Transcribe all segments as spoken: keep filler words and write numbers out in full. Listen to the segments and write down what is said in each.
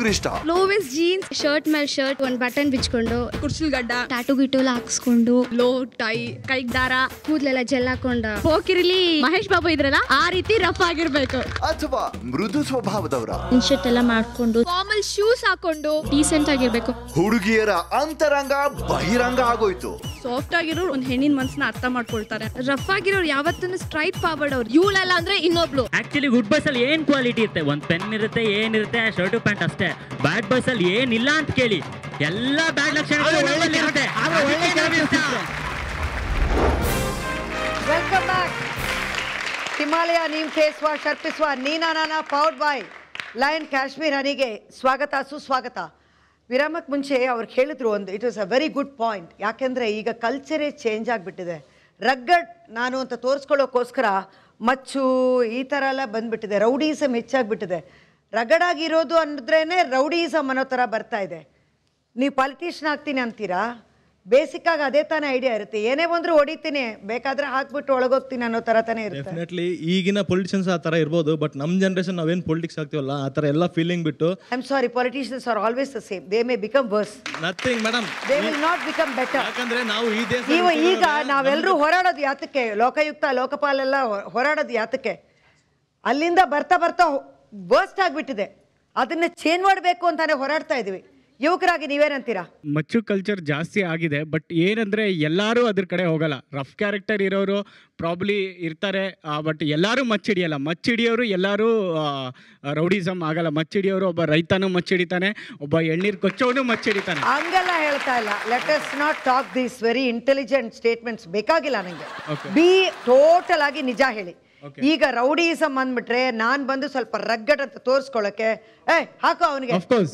ಒಂಚೂರು ಇಷ್ಟ. Lowest jeans, shirt ಮೇಲೆ ಶರ್ಟ್, ಒಂದ್ ಬಟನ್ ಬಿಚ್ಕೊಂಡು, ಕುರ್ಚಿಲ್ ಗಡ್ಡ, ಟಾಟು ಗಿಟೋಲ್ ಹಾಕ್ಸ್ಕೊಂಡು, ಲೋ ಟೈ, ಕೈಗ್ ದಾರ, ಕೂದಲೆಲ್ಲ ಜೆಲ್ ಹಾಕೊಂಡ ಹೋಗಿರ್ಲಿ ಮಹೇಶ್ ಬಾಬು ಇದ್ರಲ್ಲ ಆ ರೀತಿ ರಫ್ ಆಗಿರ್ಬೇಕು. ಅಥವಾ ಮೃದು ಸ್ವಭಾವದವರ ಇನ್ಶರ್ಟ್ ಎಲ್ಲ ಮಾಡ್ಕೊಂಡು, ಫಾರ್ಮಲ್ ಶೂಸ್ ಹಾಕೊಂಡು ಡೀಸೆಂಟ್ ಆಗಿರ್ಬೇಕು. ಹುಡುಗಿಯರ ಅಂತರಂಗ ಬಹಿರಂಗ ಆಗೋಯ್ತು. ಸಾಫ್ಟ್ ಆಗಿರೋರು ಒಂದ್ ಹೆಣ್ಣಿನ ಮನ್ಸನ್ನ ಅರ್ಥ ಮಾಡ್ಕೊಳ್ತಾರೆ. ರಫ್ ಆಗಿರೋರು ಯಾವತ್ತೂ ಸ್ಟ್ರೈಟ್ ಫಾರ್ವರ್ಡ್ ಅವ್ರು. ಇವಳೆಲ್ಲ ಅಂದ್ರೆ ಇನ್ನೊಬ್ಳು. ಆಕ್ಚುಲಿ ಗುಡ್ ಬಸ್ ಅಲ್ಲಿ ಏನ್ ಕ್ವಾಲಿಟಿ ಇರುತ್ತೆ, ಒಂದ್ ಪೆನ್ ಇರುತ್ತೆ, ಏನಿರುತ್ತೆ, ಶರ್ಟ್ ಪ್ಯಾಂಟ್ ಅಷ್ಟೇ. ಬ್ಯಾಡ್ ಬಸ್ ಅಲ್ಲಿ ಏನಿಲ್ಲ ಅಂತ ಕೇಳಿ, ಎಲ್ಲಾ ಬ್ಯಾಡ್ ಲಕ್ಷಣಗಳು ಒಳ್ಳೆದಿರುತ್ತೆ. Welcome back. Himalaya neem face wash ಅರ್ಪಿಸುವ Neena Naana powered by lion Kashmir ಹನಿಗೆ ಸ್ವಾಗತ, ಸುಸ್ವಾಗತ. ವಿರಾಮಕ್ಕೆ ಮುಂಚೆ ಅವ್ರು ಹೇಳಿದ್ರು ಒಂದು, it was a very good point. ಯಾಕೆಂದರೆ ಈಗ ಕಲ್ಚರೇ ಚೇಂಜ್ ಆಗಿಬಿಟ್ಟಿದೆ. ರಗ್ಗಡ್ ನಾನು ಅಂತ ತೋರಿಸ್ಕೊಳ್ಳೋಕ್ಕೋಸ್ಕರ ಮಚ್ಚು ಈ ಥರ ಎಲ್ಲ ಬಂದುಬಿಟ್ಟಿದೆ. ರೌಡಿಸಮ್ ಹೆಚ್ಚಾಗಿಬಿಟ್ಟಿದೆ. ರಗಡಾಗಿರೋದು ಅಂದ್ರೇ ರೌಡಿಸಮ್ ಅನ್ನೋ ಥರ ಬರ್ತಾ ಇದೆ. ನೀವು ಪಾಲಿಟಿಷನ್ ಆಗ್ತೀನಿ ಅಂತೀರಾ, ಬೇಸಿಕ್ಕಾಗಿ ಅದೇ ತಾನೇ ಐಡಿಯಾ ಇರುತ್ತೆ. ಏನೇ ಬಂದರೂ ಹೊಡಿತೀನಿ, ಬೇಕಾದರೆ ಹಾಕ್ಬಿಟ್ಟು ಒಳಗೋಗ್ತೀನಿ ಅನ್ನೋ ಥರ ತಾನೇ ಇರುತ್ತೆ. ಡೆಫಿನೆಟ್ಲಿ ಈಗಿನ ಪೊಲಿಟಿಷಿಯನ್ಸ್ ಆ ಥರ ಇರ್ಬೋದು, ಬಟ್ ನಮ್ಮ ಜನರೇಷನ್ ನಾವೇನು ಪೊಲಿಟಿಕ್ಸ್ ಆಗ್ತೀವಲ್ಲ ಆ ಥರ ಎಲ್ಲ ಫೀಲಿಂಗ್ ಬಿಟ್ಟು. I am sorry, politicians are always the same. They may become worse, nothing madam, they will not become better. ಯಾಕಂದ್ರೆ ನಾವು ಈ ದೇಶ ನೀವು ಈಗ ನಾವೆಲ್ಲರೂ ಹೋರಾಡೋದು ಯಾತಕ್ಕೆ? ಲೋಕಾಯುಕ್ತ, ಲೋಕಪಾಲೆಲ್ಲ ಹೋರಾಡೋದು ಯಾತಕ್ಕೆ? ಅಲ್ಲಿಂದ ಬರ್ತಾ ಬರ್ತಾ ವರ್ಸ್ಟ್ ಆಗಿಬಿಟ್ಟಿದೆ. ಅದನ್ನ ಚೇಂಜ್ ಮಾಡಬೇಕು ಅಂತಾನೆ ಹೋರಾಡ್ತಾ ಇದೀವಿ. ಯುವಕರಾಗಿ ನೀವೇನಂತೀರಾ? ಮಚ್ಚು ಕಲ್ಚರ್ ಜಾಸ್ತಿ ಆಗಿದೆ, ಬಟ್ ಏನಂದರೆ ಎಲ್ಲರೂ ಅದ್ರ ಕಡೆ ಹೋಗಲ್ಲ. ರಫ್ ಕ್ಯಾರೆಕ್ಟರ್ ಇರೋರು ಪ್ರಾಬ್ಲಿ ಇರ್ತಾರೆ, ಬಟ್ ಎಲ್ಲರೂ ಮಚ್ಚಿಡಿಯಲ್ಲ. ಮಚ್ಚಿಡಿಯೋರು ಎಲ್ಲರೂ ರೌಡಿಸಮ್ ಆಗಲ್ಲ. ಮಚ್ಚಿಡಿಯೋರು ಒಬ್ಬ ರೈತನೂ ಮಚ್ಚಿಡಿತಾನೆ, ಒಬ್ಬ ಎಳ್ನೀರು ಕೊಚ್ಚೋನು ಮಚ್ಚಿಡಿತಾನೆ. ಹಂಗೆಲ್ಲ ಹೇಳ್ತಾ ಇಲ್ಲ. Let us not talk these very intelligent statements. ಬೇಕಾಗಿಲ್ಲ ನನಗೆ. ಬಿ ಟೋಟಲ್ ಆಗಿ ನಿಜ ಹೇಳಿ. ಈಗ ರೌಡಿಸಮ್ ಅಂದ್ಬಿಟ್ರೆ ನಾನ್ ಬಂದು ಸ್ವಲ್ಪ ರಗ್ಗಡ್ ಅಂತ ತೋರಿಸ್ಕೊಳ್ಳಕ್ಕೆ, ಏ ಹಾಕೋ ಅವನಿಗೆ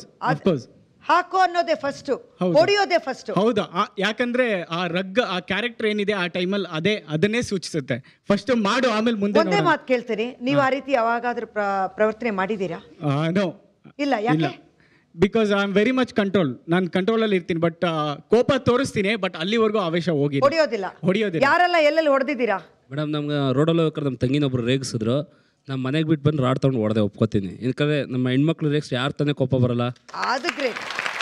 ಹಾಕೋ ಅನ್ನೋದೇ ಫಸ್ಟ್, ಹೊಡಿಯೋದೇ ಫಸ್ಟ್. ಹೌದಾ? ಯಾಕಂದ್ರೆ ಆ ರಗ್ ಆ ಕ್ಯಾರೆಕ್ಟರ್ ಏನಿದೆ ಆ ಟೈಮಲ್ಲಿ ಅದೇ ಅದನ್ನೇ ಸೂಚಿಸುತ್ತೆ. ಫಸ್ಟ್ ಮಾಡು, ಆಮೇಲೆ ಮುಂದೆ. ಒಂದೇ ಮಾತು ಕೇಳ್ತೀನಿ, ನೀವು ಆ ರೀತಿ ಯಾವಾಗಾದ್ರೂ ಪ್ರವರ್ತನೆ ಮಾಡಿದ್ದೀರಾ? ನೋ, ಇಲ್ಲ. ಯಾಕೆ? Because I am very much control. ನಾನು ಕಂಟ್ರೋಲಲ್ಲಿ ಇರ್ತೀನಿ, ಬಟ್ ಕೋಪ ತೋರಿಸ್ತೀನಿ, ಬಟ್ ಅಲ್ಲಿವರೆಗೂ ಆವೇಶ ಹೋಗಿ ಹೊಡಿಯೋದಿಲ್ಲ. ಹೊಡಿಯೋದಿಲ್ಲ. ಯಾರೆಲ್ಲ ಎಲ್ಲೆಲ್ಲಿ ಹೊಡೆದಿದ್ದೀರಾ? ಮೇಡಮ್, ನಮ್ಗೆ ರೋಡಲ್ಲಿ ಹೋಗ್ಬೇಕಾದ್ರೆ ನಮ್ಮ ತಂಗಿನೊಬ್ರು ರೇಗಿಸಿದ್ರು. ನಮ್ಮ ಮನೆಗೆ ಬಿಟ್ಟು ಬಂದು ರಾಡ್ ತಗೊಂಡು ಹೊಡೆದೆ, ಒಪ್ಕೋತೀನಿ. ಯಾಕಂದರೆ ನಮ್ಮ ಹೆಣ್ಮಕ್ಳು ರೇಗಿಸ್ ಯಾರು ತಾನೇ ಕೋಪ ಬರಲ್ಲ. ಅದು ಗ್ರೇಟ್.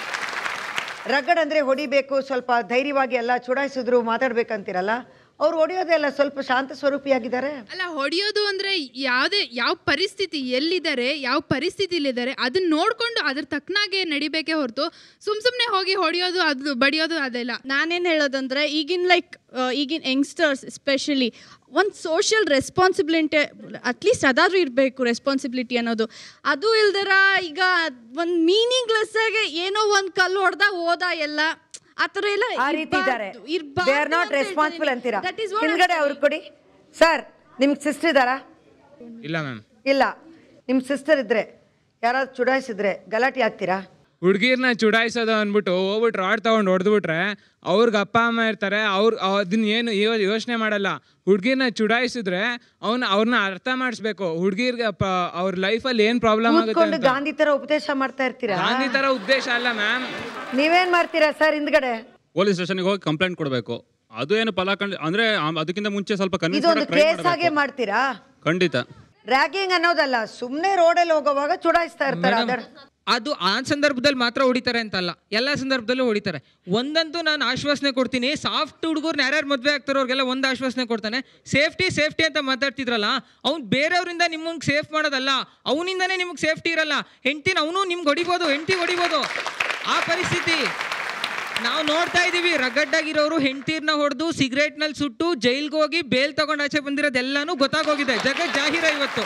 ರಗಡ್ ಅಂದರೆ ಹೊಡಿಬೇಕು, ಸ್ವಲ್ಪ ಧೈರ್ಯವಾಗಿ ಎಲ್ಲ ಚುಡಾಯಿಸಿದ್ರು ಮಾತಾಡ್ಬೇಕಂತೀರಲ್ಲ. ಅವ್ರು ಹೊಡಿಯೋದೆಲ್ಲ ಸ್ವಲ್ಪ ಶಾಂತ ಸ್ವರೂಪಿಯಾಗಿದ್ದಾರೆ. ಅಲ್ಲ, ಹೊಡಿಯೋದು ಅಂದ್ರೆ ಯಾವುದೇ ಯಾವ ಪರಿಸ್ಥಿತಿ ಎಲ್ಲಿದ್ದಾರೆ, ಯಾವ ಪರಿಸ್ಥಿತಿಲಿದ್ದಾರೆ ಅದನ್ನ ನೋಡ್ಕೊಂಡು ಅದ್ರ ತಕ್ಕನಾಗೆ ನಡಿಬೇಕೇ ಹೊರತು ಸುಮ್ ಸುಮ್ಮನೆ ಹೋಗಿ ಹೊಡಿಯೋದು, ಅದು ಬಡಿಯೋದು ಅದೆಲ್ಲ. ನಾನೇನು ಹೇಳೋದಂದ್ರೆ ಈಗಿನ ಲೈಕ್ ಈಗಿನ ಯಂಗ್ಸ್ಟರ್ಸ್ ಎಸ್ಪೆಷಲಿ ಒಂದು ಸೋಷಿಯಲ್ ರೆಸ್ಪಾನ್ಸಿಬಿಲಿಟಿ ಅಟ್ಲೀಸ್ಟ್ ಅದಾದ್ರೂ ಇರಬೇಕು. ರೆಸ್ಪಾನ್ಸಿಬಿಲಿಟಿ ಅನ್ನೋದು ಅದು ಇಲ್ದರ ಈಗ ಒಂದು ಮೀನಿಂಗ್ಲೆಸ್ ಆಗಿ ಏನೋ ಒಂದು ಕಲ್ಲು ಹೊಡೆದ ಹೋದ ಎಲ್ಲ ಆ ಥರ ಎಲ್ಲ ಆ ರೀತಿ ಇದ್ದಾರೆ. ದೇ ಆರ್ ನಾಟ್ ರೆಸ್ಪಾನ್ಸಿಬಲ್ ಅಂತೀರಾ? ಹಿಂದ್ಗಡೆ ಅವ್ರಿಗೆ ಕೊಡಿ. ಸರ್, ನಿಮ್ಗೆ ಸಿಸ್ಟರ್ ಇದ್ದಾರಾ? ಇಲ್ಲ ಮ್ಯಾಮ್. ಇಲ್ಲ. ನಿಮ್ಮ ಸಿಸ್ಟರ್ ಇದ್ರೆ ಯಾರಾದ್ರು ಚುಡಾಯಿಸಿದ್ರೆ ಗಲಾಟೆ ಆಗ್ತೀರಾ? ಹುಡುಗಿರ್ನ ಚುಡಾಯಿಸೋದು ಅಂದ್ಬಿಟ್ಟು ಹೋಗ್ಬಿಟ್ಟು ರಾಡ್ ತಗೊಂಡು ಹೊಡೆದ್ಬಿಟ್ರೆ ಅವ್ರಿಗೆ ಅಪ್ಪ ಅಮ್ಮ ಇರ್ತಾರೆ, ಅವ್ರು ಅದನ್ನ ಏನು ಯೋಚನೆ ಮಾಡಲ್ಲ. ಹುಡುಗಿರ್ನ ಚುಡಾಯಿಸಿದ್ರೆ ಅವ್ನ ಅವ್ರನ್ನ ಅರ್ಥ ಮಾಡಿಸ್ಬೇಕು. ಹುಡುಗಿರ್ಗೆ ಅವ್ರ ಲೈಫಲ್ಲಿ ಏನ್ ಪ್ರಾಬ್ಲಮ್ ಆಗುತ್ತೆ. ಗಾಂಧಿ ತರ ಉಪದೇಶ ಮಾಡ್ತಾ ಇರ್ತೀರಾ? ಗಾಂಧಿ ತರ ಉದ್ದೇಶ ಅಲ್ಲ ಮ್ಯಾಮ್. ನೀವೇನ್ ಮಾಡ್ತೀರಾ ಸರ್? ಹಿಂದ್ಗಡೆ ಪೊಲೀಸ್ ಸ್ಟೇಷನ್ಗೆ ಹೋಗಿ ಕಂಪ್ಲೇಂಟ್ ಕೊಡಬೇಕು. ಅದು ಏನು ಫಲ ಕಂಡು ಅಂದ್ರೆ ಅದಕ್ಕಿಂತ ಮುಂಚೆ ಸ್ವಲ್ಪ ಕನ್ವಿನ್ಸ್ ಇದೊಂದು ಕೇಸ್ ಆಗಿ ಮಾಡ್ತೀರಾ? ಖಂಡಿತ. ರ್ಯಾಗಿಂಗ್ ಅನ್ನೋದಲ್ಲ, ಸುಮ್ಮನೆ ರೋಡಲ್ಲಿ ಹೋಗೋವಾಗ ಚುಡಾಯಿಸ್ತಾ ಇರ್ತಾರೆ. ಅದು ಆ ಸಂದರ್ಭದಲ್ಲಿ ಮಾತ್ರ ಹೊಡಿತಾರೆ ಅಂತಲ್ಲ, ಎಲ್ಲ ಸಂದರ್ಭದಲ್ಲೂ ಹೊಡಿತಾರೆ. ಒಂದಂತೂ ನಾನು ಆಶ್ವಾಸನೆ ಕೊಡ್ತೀನಿ, ಸಾಫ್ಟ್ ಹುಡುಗರು ಯಾರ್ಯಾರು ಮದುವೆ ಆಗ್ತಾರೋ ಅವ್ರಿಗೆಲ್ಲ ಒಂದು ಆಶ್ವಾಸನೆ ಕೊಡ್ತಾನೆ. ಸೇಫ್ಟಿ ಸೇಫ್ಟಿ ಅಂತ ಮಾತಾಡ್ತಿದ್ರಲ್ಲ, ಅವ್ನು ಬೇರೆಯವರಿಂದ ನಿಮಗೆ ಸೇಫ್ ಮಾಡೋದಲ್ಲ, ಅವನಿಂದನೇ ನಿಮಗೆ ಸೇಫ್ಟಿ ಇರಲ್ಲ. ಹೆಂಡ್ತಿನ ಅವನು ನಿಮ್ಗೆ ಹೊಡಿಬೋದು, ಹೆಂಡ್ತಿ ಹೊಡಿಬೋದು. ಆ ಪರಿಸ್ಥಿತಿ ನಾವು ನೋಡ್ತಾ ಇದ್ದೀವಿ. ರಗಡ್ಡಾಗಿರೋರು ಹೆಂಡ್ತೀರ್ನ ಹೊಡೆದು ಸಿಗರೇಟ್ನಲ್ಲಿ ಸುಟ್ಟು ಜೈಲ್ಗೆ ಹೋಗಿ ಬೇಲ್ ತಗೊಂಡು ಆಚೆ ಬಂದಿರೋದೆಲ್ಲಾನು ಗೊತ್ತಾಗೋಗಿದೆ. ಜಗತ್ ಜಾಹೀರ ಇವತ್ತು.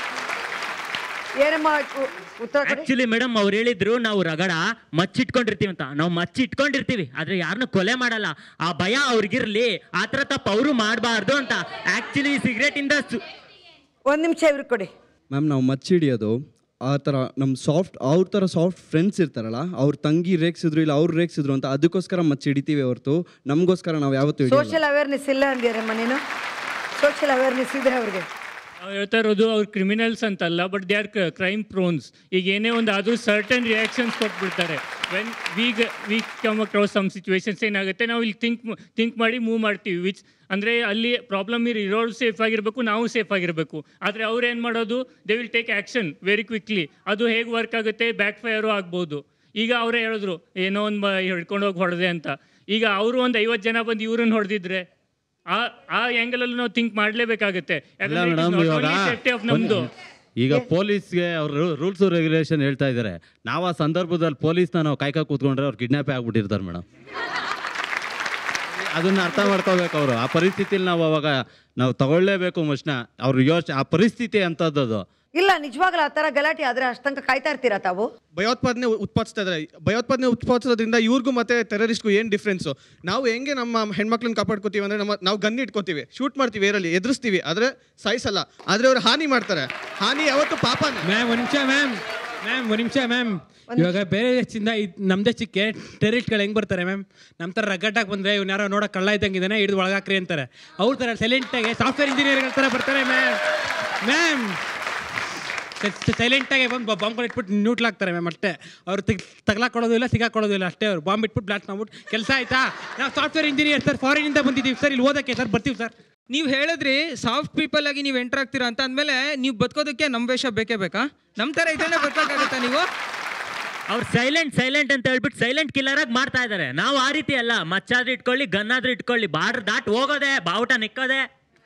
ಆಕ್ಚುಲಿ ಮೇಡಮ್ ಅವ್ರು ಹೇಳಿದ್ರು ನಾವು ರಗಡ ಮಚ್ಚಿಟ್ಕೊಂಡಿರ್ತೀವಿ ಅಂತ. ನಾವು ಮಚ್ಚಿಟ್ಕೊಂಡಿರ್ತೀವಿ, ಆದ್ರೆ ಯಾರನ್ನೂ ಕೊಲೆ ಮಾಡಲ್ಲ. ಆ ಭಯ ಅವ್ರಿಗಿರ್ಲಿ, ಆ ಥರ ತಪ್ಪು ಅವರು ಮಾಡಬಾರ್ದು ಅಂತ. ಆಕ್ಚುಲಿ ಸಿಗರೇಟ್ ಇಂದ ಒಂದ್ ನಿಮಿಷ ಇವ್ರಿಗೆ ಕೊಡಿ. ಮ್ಯಾಮ್, ನಾವು ಮಚ್ಚಿಡಿಯೋದು ಆ ಥರ ನಮ್ಮ ಸಾಫ್ಟ್ ಅವ್ರ ಥರ ಸಾಫ್ಟ್ ಫ್ರೆಂಡ್ಸ್ ಇರ್ತಾರಲ್ಲ, ಅವ್ರ ತಂಗಿ ರೇಗಿಸಿದ್ರು ಇಲ್ಲ ಅವ್ರು ರೇಗಿಸಿದ್ರು ಅಂತ ಅದಕ್ಕೋಸ್ಕರ ಮಚ್ಚಿಡಿತೀವಿ ಹೊರತು ನಮಗೋಸ್ಕರ ನಾವು ಯಾವತ್ತೂ. ಸೋಷಿಯಲ್ ಅವೇರ್ನೆಸ್ ಇಲ್ಲ ಅಂದಿರ ಮನೇನು? ಸೋಷಿಯಲ್ ಅವೇರ್ನೆಸ್ ಇದ್ರೆ ಅವ್ರಿಗೆ ನಾವು ಹೇಳ್ತಾ ಇರೋದು ಅವ್ರು ಕ್ರಿಮಿನಲ್ಸ್ ಅಂತಲ್ಲ, but they are crime prones. ಈಗ ಏನೇ ಒಂದು ಆದರೂ ಸರ್ಟನ್ ರಿಯಾಕ್ಷನ್ಸ್ ಕೊಟ್ಬಿಡ್ತಾರೆ. When we we come across some situations ಏನಾಗುತ್ತೆ, ನಾವು ಇಲ್ಲಿ ಥಿಂಕ್ ಥಿಂಕ್ ಮಾಡಿ ಮೂವ್ ಮಾಡ್ತೀವಿ. ವಿಚ್ ಅಂದರೆ ಅಲ್ಲಿ ಪ್ರಾಬ್ಲಮ್ ಇರೋರು ಸೇಫ್ ಆಗಿರಬೇಕು, ನಾವು ಸೇಫ್ ಆಗಿರಬೇಕು. ಆದರೆ ಅವ್ರು ಏನು ಮಾಡೋದು, they will take action very quickly. ಅದು ಹೇಗೆ ವರ್ಕ್ ಆಗುತ್ತೆ, ಬ್ಯಾಕ್ ಫೈರು ಆಗ್ಬೋದು. ಈಗ ಅವರೇ ಹೇಳಿದ್ರು ಏನೋ ಒಂದು ಹಿಡ್ಕೊಂಡು ಹೋಗಿ ಹೊಡೆದೆ ಅಂತ. ಈಗ ಅವರು ಒಂದು ಐವತ್ತು ಜನ ಬಂದು ಇವ್ರನ್ನ ಹೊಡೆದಿದ್ರೆ ಆ ಆ ಆ್ಯಂಗಲಲ್ಲೂ ನಾವು ಥಿಂಕ್ ಮಾಡಲೇಬೇಕಾಗುತ್ತೆ. ಸೇಫ್ಟಿ ಆಫ್ ನಮ್ಮದು. ಈಗ ಪೊಲೀಸ್ಗೆ ಅವರು ರೂಲ್ಸ್ ರೆಗ್ಯುಲೇಷನ್ ಹೇಳ್ತಾ ಇದ್ದಾರೆ. ನಾವು ಆ ಸಂದರ್ಭದಲ್ಲಿ ಪೊಲೀಸ್ನ ನಾವು ಕಾಯ್ಕ ಕೂತ್ಕೊಂಡ್ರೆ ಅವ್ರು ಕಿಡ್ನಾಪೇ ಆಗ್ಬಿಟ್ಟಿರ್ತಾರೆ ಮೇಡಮ್. ಅದನ್ನ ಅರ್ಥ ಮಾಡ್ಕೋಬೇಕು ಅವರು. ಆ ಪರಿಸ್ಥಿತಿಲಿ ನಾವು ಅವಾಗ ನಾವು ತಗೊಳ್ಳೇಬೇಕು ಮನುಷ್ಯನ. ಅವ್ರು ಯೋಚನೆ ಆ ಪರಿಸ್ಥಿತಿ ಅಂತದ್ದು. ಇಲ್ಲ ನಿಜವಾಗ್ಲೂ ಆ ತರ ಗಲಾಟೆ ಆದ್ರೆ ಅಷ್ಟಂಕ ಕಾಯ್ತಾ ಇರ್ತೀರಾ ತಾವು? ಭಯೋತ್ಪಾದನೆ ಉತ್ಪಾದಿಸ್ತಾ ಇದ್ದಾರೆ. ಭಯೋತ್ಪಾದನೆ ಉತ್ಪಾದಿಸೋದ್ರಿಂದ ಇವ್ರಿಗೂ ಮತ್ತೆ ಟೆರರಿಸ್ಟ್ಗೂ ಏನು ಡಿಫ್ರೆನ್ಸು? ನಾವು ಹೆಂಗೆ ನಮ್ಮ ಹೆಣ್ಮಕ್ಳನ್ನ ಕಾಪಾಡ್ಕೋತೀವಿ ಅಂದರೆ ನಮ್ಮ ನಾವು ಗನ್ ಇಟ್ಕೋತೀವಿ, ಶೂಟ್ ಮಾಡ್ತೀವಿ, ಏರಲ್ಲಿ ಎದುರಿಸ್ತೀವಿ, ಆದರೆ ಸಾಯಿಸಲ್ಲ. ಆದರೆ ಅವ್ರು ಹಾನಿ ಮಾಡ್ತಾರೆ. ಹಾನಿ ಯಾವತ್ತು ಪಾಪನೇ. ಮ್ಯಾಮ್ ಒಂದು ನಿಮಿಷ ಮ್ಯಾಮ್ ಮ್ಯಾಮ್ ಒಂದು ನಿಮಿಷ ಮ್ಯಾಮ್ ಇವಾಗ ಬೇರೆ ದೇಶದಿಂದ ನಮ್ಮ ದೇಶಕ್ಕೆ ಟೆರರಿಸ್ಟ್ಗಳು ಹೆಂಗೆ ಬರ್ತಾರೆ ಮ್ಯಾಮ್? ನಮ್ಮ ಥರ ರಗ್ಗಟ್ಟಾಗಿ ಬಂದರೆ ಇವ್ನು ಯಾರೋ ನೋಡೋ ಕಳ್ಳ ಇದ್ದಂಗಿದ್ದಾನೆ ಹಿಡಿದು ಒಳಗಾಕ್ರಿ ಅಂತಾರೆ. ಅವ್ರ ಥರ ಸೈಲೆಂಟಾಗಿ ಸಾಫ್ಟ್ವೇರ್ ಇಂಜಿನಿಯರ್ಗಳ ಥರ ಬರ್ತಾರೆ ಮ್ಯಾಮ್. ಮ್ಯಾಮ್ ಸೈಲೆಂಟಾಗಿ ಬಂದು ಬಾಂಬ್ಗಳು ಇಟ್ಬಿಟ್ಟು ನ್ಯೂಟ್ಲಾಗ್ತಾರೆ ಮ್ಯಾಮ್ ಅಷ್ಟೇ. ಅವ್ರು ತಿಗ್ ತಗ್ಲಾಕೊಡೋದು ಇಲ್ಲ, ಸಿಗಾಕೊಳ್ಳೋದು ಇಲ್ಲ ಅಷ್ಟೇ. ಅವ್ರು ಬಾಂಬ್ ಇಟ್ಬಿಟ್ಟು ಬ್ಲಾಸ್ಟ್ ಮಾಡ್ಬಿಟ್ಟು ಕೆಲಸ ಆಯ್ತಾ? ನಾವು ಸಾಫ್ಟ್ವೇರ್ ಇಂಜಿನಿಯರ್ ಸರ್, ಫಾರಿನಿಂದ ಬಂದಿದ್ದೀವಿ ಸರ್, ಇಲ್ಲಿ ಓದೋಕ್ಕೆ ಸರ್, ಬರ್ತೀವಿ ಸರ್. ನೀವು ಹೇಳಿದ್ರಿ ಸಾಫ್ಟ್ ಪೀಪಲ್ ಆಗಿ ನೀವು ಎಂಟರ್ ಆಗ್ತೀರಾ ಅಂತ ಅಂದಮೇಲೆ ನೀವು ಬದುಕೋದಕ್ಕೆ ನಮ್ಮ ವೇಷ ಬೇಕೇ ಬೇಕಾ? ನಮ್ಮ ಥರ ಇದನ್ನೇ ಬದುಕೋಕ್ಕಾಗತ್ತಾ ನೀವು? ಅವ್ರು ಸೈಲೆಂಟ್ ಸೈಲೆಂಟ್ ಅಂತ ಹೇಳ್ಬಿಟ್ಟು ಸೈಲೆಂಟ್ ಕಿಲ್ಲರ್ ಆಗಿ ಮಾಡ್ತಾ ಇದ್ದಾರೆ. ನಾವು ಆ ರೀತಿ ಅಲ್ಲ. ಮಚ್ಚಾದ್ರೂ ಇಟ್ಕೊಳ್ಳಿ, ಗನ್ನಾದ್ರೂ ಇಟ್ಕೊಳ್ಳಿ, ಬಾರ್ಡರ್ ದಾಟ್ ಹೋಗೋದೆ, ಬಾವುಟ ನಿಕ್ಕೋದೆ.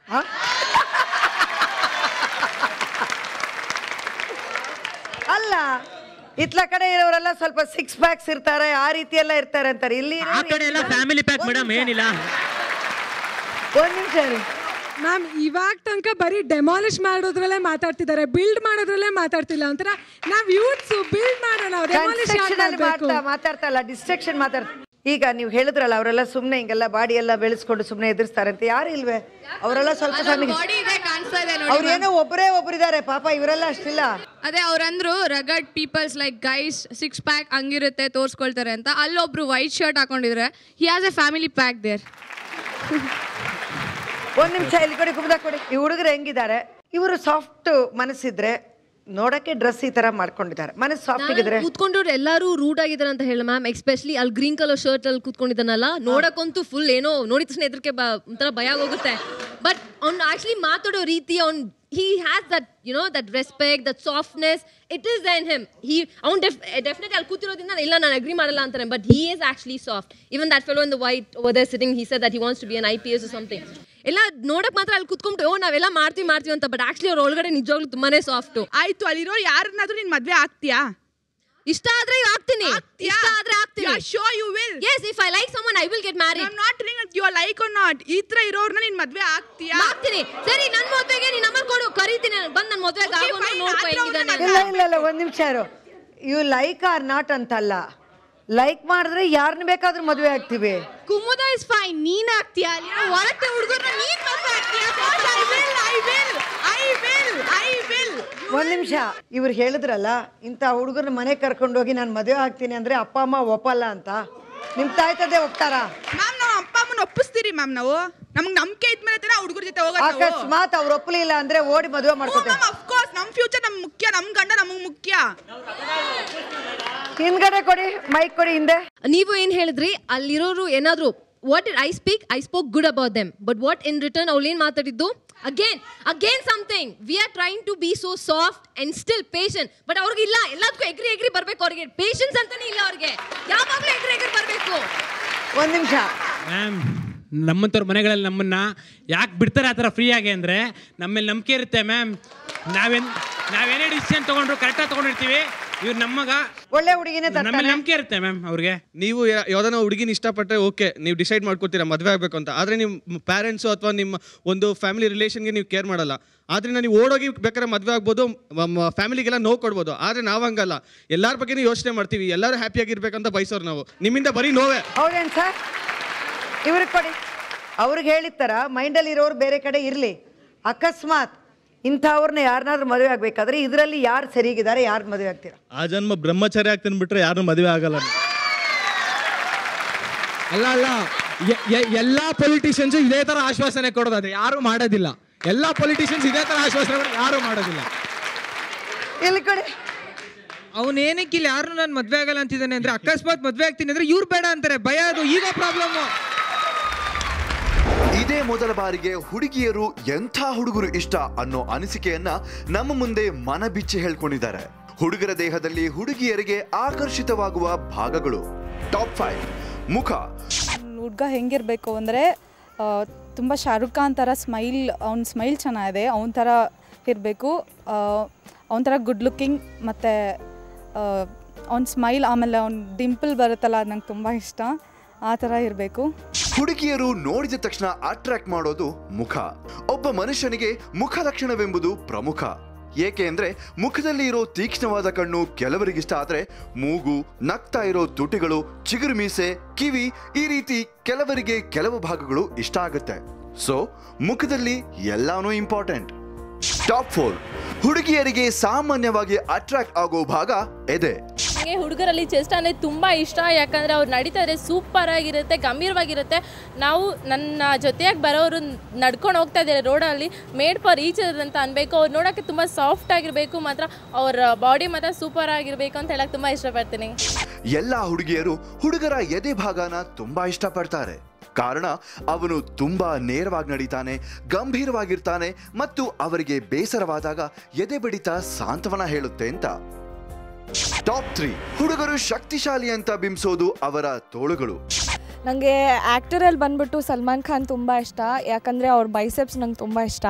ಅಲ್ಲ ಇತ್ಲ ಕಡೆ ಇರೋರೆಲ್ಲ ಸ್ವಲ್ಪ ಸಿಕ್ಸ್ ಪ್ಯಾಕ್ಸ್ ಇರ್ತಾರೆ, ಆ ರೀತಿ ಎಲ್ಲ ಇರ್ತಾರೆ ಅಂತಾರೆ. ಇಲ್ಲಿ ಆ ಕಡೆ ಎಲ್ಲ ಫ್ಯಾಮಿಲಿ ಪ್ಯಾಕ್ ಮೇಡಮ್, ಏನಿಲ್ಲ. ಒಂದ್ ನಿಮಿಷ ಮ್ಯಾಮ್, ಇವಾಗ ತನಕ ಬರೀ ಡೆಮಾಲಿಷ್ ಮಾಡೋದ್ರಲ್ಲೇ ಮಾತಾಡ್ತಿದ್ದಾರೆ, ಬಿಲ್ಡ್ ಮಾಡೋದ್ರಲ್ಲೇ ಮಾತಾಡ್ತಿಲ್ಲ. ಒಂಥರ ನಾವ್ ಯೂತ್ಸ್ ಬಿಲ್ಡ್ ಮಾಡೋಣ, ಮಾತಾಡ್ತಾ ಇಲ್ಲ, ಡಿಸ್ಟ್ರಕ್ಷನ್ ಮಾತಾಡ್ತಾ. ಈಗ ನೀವು ಹೇಳಿದ್ರಲ್ಲ ಅವರೆಲ್ಲ ಸುಮ್ಮನೆ ಹಿಂಗೆಲ್ಲ ಬಾಡಿ ಎಲ್ಲ ಬೆಳೆಸ್ಕೊಂಡು ಸುಮ್ಮನೆ ಎದುರಿಸ್ತಾರೆ ಅಂತ. ಯಾರು ಇಲ್ವೇ? ಅವರೆಲ್ಲ ಸ್ವಲ್ಪ ಅವ್ರು ಏನೋ ಒಬ್ಬರೇ ಒಬ್ಬರಿದ್ದಾರೆ ಪಾಪ, ಇವರೆಲ್ಲ ಅಷ್ಟಿಲ್ಲ. ಅದೇ ಅವ್ರಂದ್ರು rugged peoples like guys six pack ಹಂಗಿರುತ್ತೆ ತೋರಿಸ್ಕೊಳ್ತಾರೆ ಅಂತ. ಅಲ್ಲೊಬ್ರು ವೈಟ್ ಶರ್ಟ್ ಹಾಕೊಂಡಿದ್ರೆ he has a family pack there. ಒಂದ್ ನಿಮಿಷ ಇಲ್ಲಿ ಕೊಡಿ, ಕುಬ್ದ ಕೊಡಿ. ಈ ಹುಡುಗರು ಹೆಂಗಿದ್ದಾರೆ? ಇವರು ಸಾಫ್ಟ್ ಮನಸ್ಸಿದ್ರೆ ನೋಡಕ್ಕೆ ಡ್ರೆಸ್ ಈ ತರ ಮಾಡ್ಕೊಂಡಿದ್ದಾರೆ, ಮನಸ್ಸು ಸಾಫ್ಟ್ ಆಗಿದ್ರೆ. ಕೂತ್ಕೊಂಡ್ರು ಎಲ್ಲರೂ ರೂಡ್ ಆಗಿದ್ದಾರೆ ಅಂತ ಹೇಳ ಮ್ಯಾಮ್. ಎಸ್ಪೆಷಲಿ ಅಲ್ಲಿ ಗ್ರೀನ್ ಕಲರ್ ಶರ್ಟ್ ಅಲ್ಲಿ ಕೂತ್ಕೊಂಡಿದ್ದಾನಲ್ಲ, ನೋಡಕ್ಕಂತೂ ಫುಲ್ ಏನೋ ನೋಡಿದ ತಕ್ಷಣ ಎದ್ರಕ್ಕೆ ಒಂಥರ ಭಯ ಆಗೋಗುತ್ತೆ. ಬಟ್ ಅವ್ನು ಆಕ್ಚುಲಿ ಮಾತಾಡೋ ರೀತಿ, ಅವ್ನು he has that, you know, that respect, that softness, it is in him. He ಅವ್ನು ಡೆಫ್ ಡೆಫಿನೆಟ್ಲಿ ಅಲ್ಲಿ ಕೂತಿರೋದ್ರಿಂದ ಇಲ್ಲ ನಾನು ಅಗ್ರಿ ಮಾಡಲ್ಲ ಅಂತಾನೆ, but he is actually soft. Even that fellow in the white over there sitting, he said that he wants to be an I P S or something. ಎಲ್ಲ ನೋಡಕ್ ಮಾತ್ರ ಅಲ್ಲಿ ಕುತ್ಕೊಂಡು ಓ ನಾವೆಲ್ಲ ಮಾಡ್ತೀವಿ ಮಾಡ್ತೀವಿ ಅಂತ, ಬಟ್ ಆಕ್ಚುಲಿ ಅವ್ರ ಒಳಗಡೆ ನಿಜವಾಗ್ಲೂ ತುಂಬಾನೇ ಸಾಫ್ಟ್. ಆಯ್ತು, ಅಲ್ಲಿರೋ ಯಾರನ್ನಾದ್ರೂ ನೀನ್ ಮದ್ವೆ ಆಗ್ತೀಯಾ? ಇಷ್ಟ ಆದ್ರೆ ಆಗ್ತೀನಿ, ಇಷ್ಟ ಆದ್ರೆ ಆಗ್ತೀನಿ. Sure you will. Yes, if I like someone I will get married. I'm not telling that you are like or not. ಈ ತರ ಇರೋರ್ನ ನೀನ್ ಮದ್ವೆ ಆಗ್ತೀಯಾ? ಆಗ್ತೀನಿ. ಸರಿ, ನನ್ನ ಮದ್ವೆಗೆ ನೀನ್ ನಂಬರ್ ಕೊಡು, ಕರೀತೀನಿ, ಬಂದು ನನ್ನ ಮದ್ವೆಗೆ ಆಗೋನು ನೋಡ್ಕೊ ಹೆಂಗಿದಾನೆ. ಇಲ್ಲ ಇಲ್ಲ ಇಲ್ಲ ಒಂದ್ ನಿಮಿಷ ಇರು. ಯು ಲೈಕ್ ಆರ್ ನಾಟ್ ಅಂತಲ್ಲ, ಲೈಕ್ ಮಾಡಿದ್ರೆ ಯಾರನ್ನ ಬೇಕಾದ್ರೂ ಮದುವೆ ಆಗ್ತೀವಿ. ಕುಮುದ ಇಸ್ ಫೈನ್, ನೀನ್ ಆಗ್ತೀಯಾ? ಹೊರತೆ ಹುಡುಗರನ್ನ ನೀನ್ ಮದುವೆ ಆಗ್ತೀಯಾ? I will I will I will I will. ಒಂದ್ ನಿಮಿಷ, ಇವ್ರು ಹೇಳಿದ್ರಲ್ಲ ಇಂಥ ಹುಡುಗರನ್ನ ಮನೆ ಕರ್ಕೊಂಡೋಗಿ ನಾನು ಮದುವೆ ಆಗ್ತೀನಿ ಅಂದ್ರೆ ಅಪ್ಪ ಅಮ್ಮ ಒಪ್ಪಲ್ಲ ಅಂತ. ನಿಮ್ ತಾಯಿ ತಂದೆ ಒಪ್ತಾರಾ? ಮ್ಯಾಮ್ ನಾವು ಅಪ್ಪ ಅಮ್ಮನ ಒಪ್ಪಿಸ್ತೀರಿ ಮ್ಯಾಮ್. ನಾವು ನಮ್ಗೆ ನಂಬಿಕೆ ಇದ್ಮೇಲೆ ತಾನೇ ಹುಡುಗರ ಜೊತೆ ಹೋಗೋದು. ಅಕಸ್ಮಾತ್ ಅವ್ರು ಒಪ್ಪಲಿಲ್ಲ ಅಂದ್ರೆ ಓಡಿ ಮದುವೆ ಮಾಡ್ಕೊತೀವಿ. ಆಫ್ ಕೋರ್ಸ್ ನಮ್ ಫ್ಯೂಚರ್ ನಮ್ಗೆ ಮುಖ್ಯ, ನಮ್ ಗಂಡ ನಮಗ್ ಮುಖ್ಯ. ಹಿಂದ್ಗಡೆ ಕೊಡಿ, ಮೈಕ್ ಕೊಡಿ ಹಿಂದೆ. ನೀವು ಏನ್ ಹೇಳಿದ್ರಿ, ಅಲ್ಲಿರೋರು ಏನಾದ್ರು what I speak I spoke good about them, but what in return ಅವ್ಳು ಏನ್ ಮಾತಾಡಿದ್ದು? Again again something. We are trying to be so soft and still patient, but ಅವ್ರಿಗೆ ಇಲ್ಲ, ಎಲ್ಲದಕ್ಕೂ ಎಗ್ರಿ ಎಗ್ರಿ ಬರ್ಬೇಕು. ಅವ್ರಿಗೆ ಪೇಷನ್ಸ್ ಅಂತಾನೆ ಇಲ್ಲ, ಅವ್ರಿಗೆ ಯಾವಾಗ್ಲೂ ಎಗ್ರಿ ಎಗ್ರಿ ಬರ್ಬೇಕು. ಒಂದ್ ನಿಮಿಷ ಮ್ಯಾಮ್, ನಮ್ಮಂಥವ್ರ ಮನೆಗಳಲ್ಲಿ ನಮ್ಮನ್ನ ಯಾಕೆ ಬಿಡ್ತಾರೆ ಆ ಥರ ಫ್ರೀಯಾಗಿ ಅಂದರೆ ನಮ್ಮಲ್ಲಿ ನಂಬಿಕೆ ಇರುತ್ತೆ ಮ್ಯಾಮ್. ನಾವೇನು ನಾವೇನೇ ಡಿಸಿಷನ್ ತೊಗೊಂಡ್ರು ಕರೆಕ್ಟಾಗಿ ತೊಗೊಂಡಿರ್ತೀವಿ. ಇವ್ರು ನಮ್ಮಗ ಒಳ್ಳೆ ಹುಡುಗಿನೇ ನಮ್ಮಲ್ಲಿ ನಂಬಿಕೆ ಇರುತ್ತೆ ಮ್ಯಾಮ್ ಅವ್ರಿಗೆ. ನೀವು ಯಾವ್ದಾನ ಹುಡುಗಿನ ಇಷ್ಟಪಟ್ಟರೆ ಓಕೆ, ನೀವು ಡಿಸೈಡ್ ಮಾಡ್ಕೊತೀರಾ ಮದುವೆ ಆಗಬೇಕು ಅಂತ. ಆದರೆ ನಿಮ್ಮ ಪ್ಯಾರೆಂಟ್ಸು ಅಥವಾ ನಿಮ್ಮ ಒಂದು ಫ್ಯಾಮಿಲಿ ರಿಲೇಷನ್ಗೆ ನೀವು ಕೇರ್ ಮಾಡಲ್ಲ. ಆದ್ದರಿಂದ ನೀವು ಓಡೋಗಿ ಬೇಕಾದ್ರೆ ಮದುವೆ ಆಗ್ಬೋದು, ಫ್ಯಾಮಿಲಿಗೆಲ್ಲ ನೋವು ಕೊಡ್ಬೋದು. ಆದರೆ ನಾವು ಹಂಗಲ್ಲ, ಎಲ್ಲರ ಬಗ್ಗೆನೂ ಯೋಚನೆ ಮಾಡ್ತೀವಿ, ಎಲ್ಲರೂ ಹ್ಯಾಪಿಯಾಗಿರ್ಬೇಕಂತ ಬಯಸೋರು ನಾವು. ನಿಮ್ಮಿಂದ ಬರೀ ನೋವೇ. ಹೌದೇನು ಸರ್? ಇವ್ರಿಗೆ ಕೊಡಿ. ಅವ್ರಿಗೆ ಹೇಳಿರ್ತಾರ ಮೈಂಡಲ್ಲಿ ಇರೋರು ಬೇರೆ ಕಡೆ ಇರಲಿ. ಅಕಸ್ಮಾತ್ ಇಂಥವ್ರನ್ನ ಯಾರನ್ನಾದ್ರೂ ಮದುವೆ ಆಗ್ಬೇಕಾದ್ರೆ ಇದರಲ್ಲಿ ಯಾರು ಸರಿಗಿದ್ದಾರೆ, ಯಾರು ಮದುವೆ ಆಗ್ತೀರಾ? ಆ ಜನ್ಮ ಬ್ರಹ್ಮಚಾರಿ ಆಗ್ತೀನಿ ಬಿಟ್ರೆ ಯಾರು ಮದುವೆ ಆಗಲ್ಲ. ಅಲ್ಲ ಅಲ್ಲ ಎಲ್ಲ ಪೊಲಿಟಿಷಿಯನ್ಸ್ ಇದೇ ತರ ಆಶ್ವಾಸನೆ ಕೊಡೋದು, ಅದು ಯಾರು ಮಾಡೋದಿಲ್ಲ. ಎಲ್ಲ ಪೊಲಿಟಿಷಿಯನ್ಸ್ ಇದೇ ತರ ಆಶ್ವಾಸನೆ ಯಾರು ಮಾಡೋದಿಲ್ಲ. ಇಲ್ಲಿ ಕೊಡಿ. ಅವನೇನಕ್ಕೆ ಇಲ್ಲಿ ಯಾರು ನಾನು ಮದುವೆ ಆಗಲ್ಲ ಅಂತಿದ್ದಾನೆ ಅಂದ್ರೆ, ಅಕಸ್ಮಾತ್ ಮದುವೆ ಆಗ್ತೀನಿ ಅಂದ್ರೆ ಇವ್ರು ಬೇಡ ಅಂತಾರೆ, ಭಯ. ಅದು ಈಗ ಪ್ರಾಬ್ಲಮ್. ಇದೇ ಮೊದಲ ಬಾರಿಗೆ ಹುಡುಗಿಯರು ಎಂಥ ಹುಡುಗರು ಇಷ್ಟ ಅನ್ನೋ ಅನಿಸಿಕೆಯನ್ನ ನಮ್ಮ ಮುಂದೆ ಮನಬಿಚ್ಚಿ ಹೇಳ್ಕೊಂಡಿದ್ದಾರೆ. ಹುಡುಗರ ದೇಹದಲ್ಲಿ ಹುಡುಗಿಯರಿಗೆ ಆಕರ್ಷಿತವಾಗುವ ಭಾಗಗಳು. Top five. ಮುಖ. ಹುಡುಗ ಹೆಂಗಿರಬೇಕು ಅಂದರೆ ತುಂಬ ಶಾರುಖ್ ಖಾನ್ ಥರ ಸ್ಮೈಲ್, ಅವ್ನ ಸ್ಮೈಲ್ ಚೆನ್ನಾಗಿದೆ, ಅವನ ಥರ ಇರಬೇಕು. ಅವನ ಥರ ಗುಡ್ ಲುಕ್ಕಿಂಗ್ ಮತ್ತು ಅವ್ನ ಸ್ಮೈಲ್, ಆಮೇಲೆ ಅವ್ನ ಡಿಂಪಲ್ ಬರುತ್ತಲ್ಲ, ಅದು ನಂಗೆ ತುಂಬ ಇಷ್ಟ, ಆ ಥರ ಇರಬೇಕು. ಹುಡುಗಿಯರು ನೋಡಿದ ತಕ್ಷಣ ಅಟ್ರಾಕ್ಟ್ ಮಾಡೋದು ಮುಖ. ಒಬ್ಬ ಮನುಷ್ಯನಿಗೆ ಮುಖ ಲಕ್ಷಣವೆಂಬುದು ಪ್ರಮುಖ. ಏಕೆ ಅಂದ್ರೆ ಮುಖದಲ್ಲಿ ಇರೋ ತೀಕ್ಷ್ಣವಾದ ಕಣ್ಣು ಕೆಲವರಿಗಿಷ್ಟ ಆದ್ರೆ, ಮೂಗು, ನಗ್ತಾ ಇರೋ ತುಟಿಗಳು, ಚಿಗುರು ಮೀಸೆ, ಕಿವಿ, ಈ ರೀತಿ ಕೆಲವರಿಗೆ ಕೆಲವು ಭಾಗಗಳು ಇಷ್ಟ ಆಗುತ್ತೆ. ಸೊ ಮುಖದಲ್ಲಿ ಎಲ್ಲಾನು ಇಂಪಾರ್ಟೆಂಟ್. Top four. ಹುಡುಗಿಯರಿಗೆ ಸಾಮಾನ್ಯವಾಗಿ ಅಟ್ರಾಕ್ಟ್ ಆಗೋ ಭಾಗ ಎದೆ. ನನಗೆ ಹುಡುಗರಲ್ಲಿ ಚೆಸ್ಟ್ ಅಂದರೆ ತುಂಬ ಇಷ್ಟ. ಯಾಕಂದರೆ ಅವ್ರು ನಡೀತಾ ಇದ್ರೆ ಸೂಪರ್ ಆಗಿರುತ್ತೆ, ಗಂಭೀರವಾಗಿರುತ್ತೆ. ನಾವು ನನ್ನ ಜೊತೆಯಾಗಿ ಬರೋರು ನಡ್ಕೊಂಡು ಹೋಗ್ತಾ ಇದ್ದಾರೆ ರೋಡಲ್ಲಿ, ಮೇಡ್ ಫಾರ್ ಈಚ್ ಅದರ್ ಅಂತ ಅನ್ಬೇಕು. ಅವ್ರು ನೋಡೋಕ್ಕೆ ತುಂಬ ಸಾಫ್ಟ್ ಆಗಿರಬೇಕು, ಮಾತ್ರ ಅವ್ರ ಬಾಡಿ ಮಾತ್ರ ಸೂಪರ್ ಆಗಿರಬೇಕು ಅಂತ ಹೇಳಕ್ಕೆ ತುಂಬ ಇಷ್ಟಪಡ್ತೀನಿ. ಎಲ್ಲ ಹುಡುಗಿಯರು ಹುಡುಗರ ಎದೆ ಭಾಗನ ತುಂಬಾ ಇಷ್ಟಪಡ್ತಾರೆ. ಕಾರಣ ಅವನು ತುಂಬಾ ನೇರವಾಗಿ ನಡೀತಾನೆ, ಗಂಭೀರವಾಗಿರ್ತಾನೆ ಮತ್ತು ಅವರಿಗೆ ಬೇಸರವಾದಾಗ ಎದೆ ಬಡಿತ ಸಾಂತ್ವನ ಹೇಳುತ್ತೆ ಅಂತ. Top three. ಹುಡುಗರು ಶಕ್ತಿಶಾಲಿ ಅಂತ ಬಿಂಬಿಸೋದು ಅವರ ತೋಳುಗಳು. ನನಗೆ ಆ್ಯಕ್ಟರಲ್ಲಿ ಬಂದ್ಬಿಟ್ಟು ಸಲ್ಮಾನ್ ಖಾನ್ ತುಂಬ ಇಷ್ಟ. ಯಾಕಂದರೆ ಅವ್ರ ಬೈಸೆಪ್ಸ್ ನಂಗೆ ತುಂಬ ಇಷ್ಟ.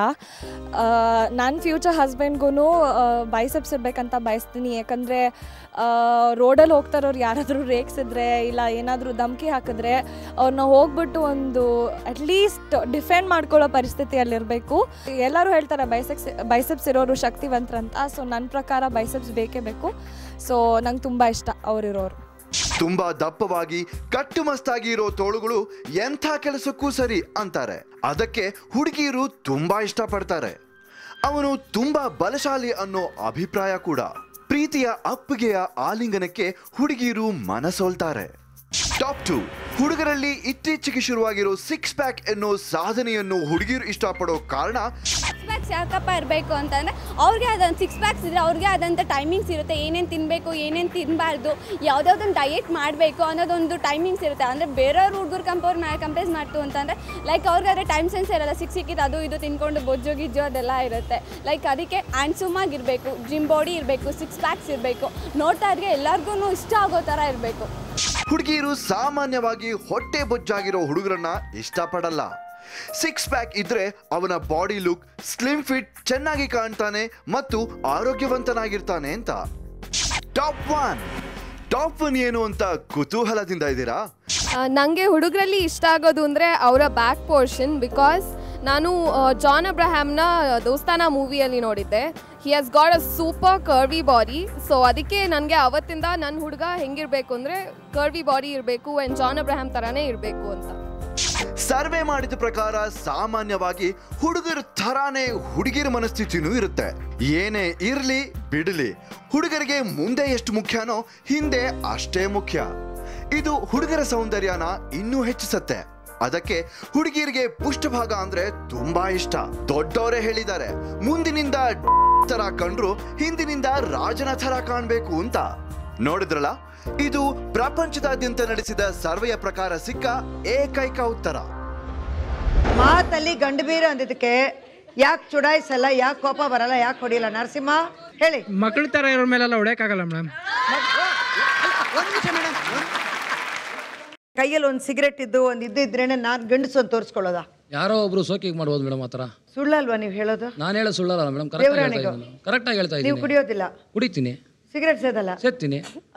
ನನ್ನ ಫ್ಯೂಚರ್ ಹಸ್ಬೆಂಡ್ಗೂ ಬೈಸೆಪ್ಸ್ ಇರಬೇಕಂತ ಬಯಸ್ತೀನಿ. ಯಾಕಂದರೆ ರೋಡಲ್ಲಿ ಹೋಗ್ತಾರೋರು ಯಾರಾದರೂ ರೇಗಿಸಿದ್ರೆ ಇಲ್ಲ ಏನಾದರೂ ಧಮಕಿ ಹಾಕಿದ್ರೆ ಅವ್ರನ್ನ ಹೋಗ್ಬಿಟ್ಟು ಒಂದು ಅಟ್ಲೀಸ್ಟ್ ಡಿಫೆಂಡ್ ಮಾಡ್ಕೊಳ್ಳೋ ಪರಿಸ್ಥಿತಿಯಲ್ಲಿರಬೇಕು. ಎಲ್ಲರೂ ಹೇಳ್ತಾರೆ ಬೈಸೆಪ್ಸ್ ಬೈಸೆಪ್ಸ್ ಇರೋರು ಶಕ್ತಿವಂತರಂತ. ಸೊ ನನ್ನ ಪ್ರಕಾರ ಬೈಸೆಪ್ಸ್ ಬೇಕೇ ಬೇಕು. ಸೊ ನಂಗೆ ತುಂಬ ಇಷ್ಟ ಅವರಿರೋರು. ತುಂಬಾ ದಪ್ಪವಾಗಿ ಕಟ್ಟುಮಸ್ತಾಗಿ ಇರೋ ತೋಳುಗಳು ಎಂಥ ಕೆಲಸಕ್ಕೂ ಸರಿ ಅಂತಾರೆ. ಅದಕ್ಕೆ ಹುಡುಗಿಯರು ತುಂಬಾ ಇಷ್ಟಪಡ್ತಾರೆ. ಅವನು ತುಂಬಾ ಬಲಶಾಲಿ ಅನ್ನೋ ಅಭಿಪ್ರಾಯ ಕೂಡ. ಪ್ರೀತಿಯ ಅಪ್ಪುಗೆಯ ಆಲಿಂಗನಕ್ಕೆ ಹುಡುಗಿಯರು ಮನಸೋಲ್ತಾರೆ. Top two. ಹುಡುಗರಲ್ಲಿ ಇತ್ತೀಚೆಗೆ ಶುರುವಾಗಿರೋ ಸಿಕ್ಸ್ ಪ್ಯಾಕ್ ಎನ್ನೋ ಸಾಧನೆಯನ್ನು ಹುಡುಗಿಯರು ಇಷ್ಟಪಡೋ ಕಾರಣ, ಸಿಕ್ಸ್ ಪ್ಯಾಕ್ಸ್ ಯಾಕಪ್ಪ ಇರಬೇಕು ಅಂತಂದರೆ ಅವ್ರಿಗೆ ಆದಂಥ ಸಿಕ್ಸ್ ಪ್ಯಾಕ್ಸ್ ಇದ್ದರೆ ಅವ್ರಿಗೆ ಆದಂಥ ಟೈಮಿಂಗ್ಸ್ ಇರುತ್ತೆ. ಏನೇನು ತಿನ್ನಬೇಕು, ಏನೇನು ತಿನ್ನಬಾರ್ದು, ಯಾವುದಾವ್ದೊಂದು ಡಯೆಟ್ ಮಾಡಬೇಕು ಅನ್ನೋದೊಂದು ಟೈಮಿಂಗ್ಸ್ ಇರುತ್ತೆ. ಅಂದರೆ ಬೇರೆಯವ್ರ ಹುಡುಗರು ಕಂಪೇರ್ ಮಾ ಕಂಪೇರ್ ಮಾಡ್ತು ಅಂತಂದರೆ ಲೈಕ್ ಅವ್ರಿಗೆ ಟೈಮ್ ಸೆನ್ಸ್ ಇರೋಲ್ಲ. ಸಿಕ್ ಸಿಕ್ಕಿದ್ದು ಅದು ಇದು ತಿನ್ಕೊಂಡು ಬೊಜ್ಜು ಗಿಜ್ಜು ಅದೆಲ್ಲ ಇರುತ್ತೆ. ಲೈಕ್ ಅದಕ್ಕೆ ಹ್ಯಾಂಡ್ಸೂಮ್ ಆಗಿರಬೇಕು, ಜಿಮ್ ಬಾಡಿ ಇರಬೇಕು, ಸಿಕ್ಸ್ ಪ್ಯಾಕ್ಸ್ ಇರಬೇಕು. ನೋಡ್ತಾ ಇದ್ರೆ ಎಲ್ಲರಿಗೂ ಇಷ್ಟ ಆಗೋ ಥರ ಇರಬೇಕು. ಹುಡುಗಿಯರು ಸಾಮಾನ್ಯವಾಗಿ ಹೊಟ್ಟೆ ಬೊಜ್ಜಾಗಿರೋ ಹುಡುಗರನ್ನ ಇಷ್ಟಪಡಲ್ಲ. ಸಿಕ್ಸ್ ಪ್ಯಾಕ್ ಇದ್ರೆ ಅವನ ಬಾಡಿ ಲುಕ್ ಸ್ಲಿಮ್ ಫಿಟ್, ಚೆನ್ನಾಗಿ ಕಾಣ್ತಾನೆ ಮತ್ತು ಆರೋಗ್ಯವಂತನಾಗಿರ್ತಾನೆ ಅಂತ. Top one. ಟಾಪ್ ಒನ್ ಏನು ಅಂತ ಕುತೂಹಲದಿಂದ ಇದ್ದೀರಾ? ನನಗೆ ಹುಡುಗರಲ್ಲಿ ಇಷ್ಟ ಆಗೋದು ಅಂದರೆ ಅವರ ಬ್ಯಾಕ್ ಪೋರ್ಷನ್. ಬಿಕಾಸ್ ನಾನು ಜಾನ್ ಅಬ್ರಹಾಮ್ನ ದೋಸ್ತಾನ ಮೂವಿಯಲ್ಲಿ ನೋಡಿದ್ದೆ. He has got a super curvy body. So ಅದಕ್ಕೆ ನನಗೆ ಅವತ್ತಿಂದ ನನ್ನ ಹುಡುಗ ಹೆಂಗಿರಬೇಕು ಅಂದರೆ ಕರ್ವಿ ಬಾಡಿ ಇರಬೇಕು ಆ್ಯಂಡ್ ಜಾನ್ ಅಬ್ರಹಾಮ್ ಥರನೇ ಇರಬೇಕು ಅಂತ. ಸರ್ವೆ ಮಾಡಿದ ಪ್ರಕಾರ ಸಾಮಾನ್ಯವಾಗಿ ಹುಡುಗರ ಥರಾನೇ ಹುಡುಗಿರ ಮನಸ್ಥಿತಿನೂ ಇರುತ್ತೆ. ಏನೇ ಇರಲಿ ಬಿಡಲಿ, ಹುಡುಗರಿಗೆ ಮುಂದೆ ಎಷ್ಟು ಮುಖ್ಯನೋ ಹಿಂದೆ ಅಷ್ಟೇ ಮುಖ್ಯ. ಇದು ಹುಡುಗರ ಸೌಂದರ್ಯನ ಇನ್ನೂ ಹೆಚ್ಚಿಸುತ್ತೆ. ಅದಕ್ಕೆ ಹುಡುಗಿಯರಿಗೆ ಪುಷ್ಟಭಾಗ ಅಂದ್ರೆ ತುಂಬಾ ಇಷ್ಟ. ದೊಡ್ಡವರೇ ಹೇಳಿದ್ದಾರೆ, ಮುಂದಿನಿಂದ ತರ ಕಂಡ್ರು ಹಿಂದಿನಿಂದ ರಾಜನ ಥರ ಕಾಣ್ಬೇಕು ಅಂತ. ನೋಡಿದ್ರಲ್ಲ, ಇದು ಪ್ರಪಂಚದಾದ್ಯಂತ ನಡೆಸಿದ ಸರ್ವೆಯ ಪ್ರಕಾರ ಸಿಕ್ಕ ಏಕೈಕ ಉತ್ತರ. ಮಾತಲ್ಲಿ ಗಂಡಬೀರ ಅಂದಿದ್ದಕ್ಕೆ ಯಾಕೆ ಚುಡಾಯಿಸಲ್ಲ, ಯಾಕೆ ಕೋಪ ಬರಲ್ಲ, ಯಾಕೆ ಹೊಡಿಯಲ್ಲ? ನರಸಿಂಹ ಹೇಳಿ. ಮಕ್ಕಳ ತರ ಇರೋ ಮೇಲೆಲ್ಲ ಹೊಡೆಯಕ್ಕಾಗಲ್ಲ ಮೇಡಮ್. ಕೈಯಲ್ಲಿ ಒಂದು ಸಿಗರೆಟ್ ಇದ್ದು ಒಂದು ಇದ್ದು ಇದ್ರೇನೆ ನಾನು ಗಂಡಸು ಅಂತ ತೋರಿಸ್ಕೊಳ್ಳೋದ? ಯಾರೋ ಒಬ್ರು ಸೋಕಿಗೆ ಮಾಡ್ಬೋದು ಮೇಡಮ್. ಆ ಥರ ಸುಳ್ಳಲ್ವಾ ನೀವು ಹೇಳೋದು? ನಾನು ಹೇಳೋ ಸುಳ್ಳಲ್ಲ ಮೇಡಮ್, ಕರೆಕ್ಟಾಗಿ ಹೇಳ್ತಾ ಇದ್ದೀನಿ. ನೀವು ಕುಡಿಯೋದಿಲ್ಲ? ಕುಡಿತೀನಿ. ಸಿಗರೆಟ್ ಸೇದಲ್ಲ? ಸೇದ್ತೀನಿ.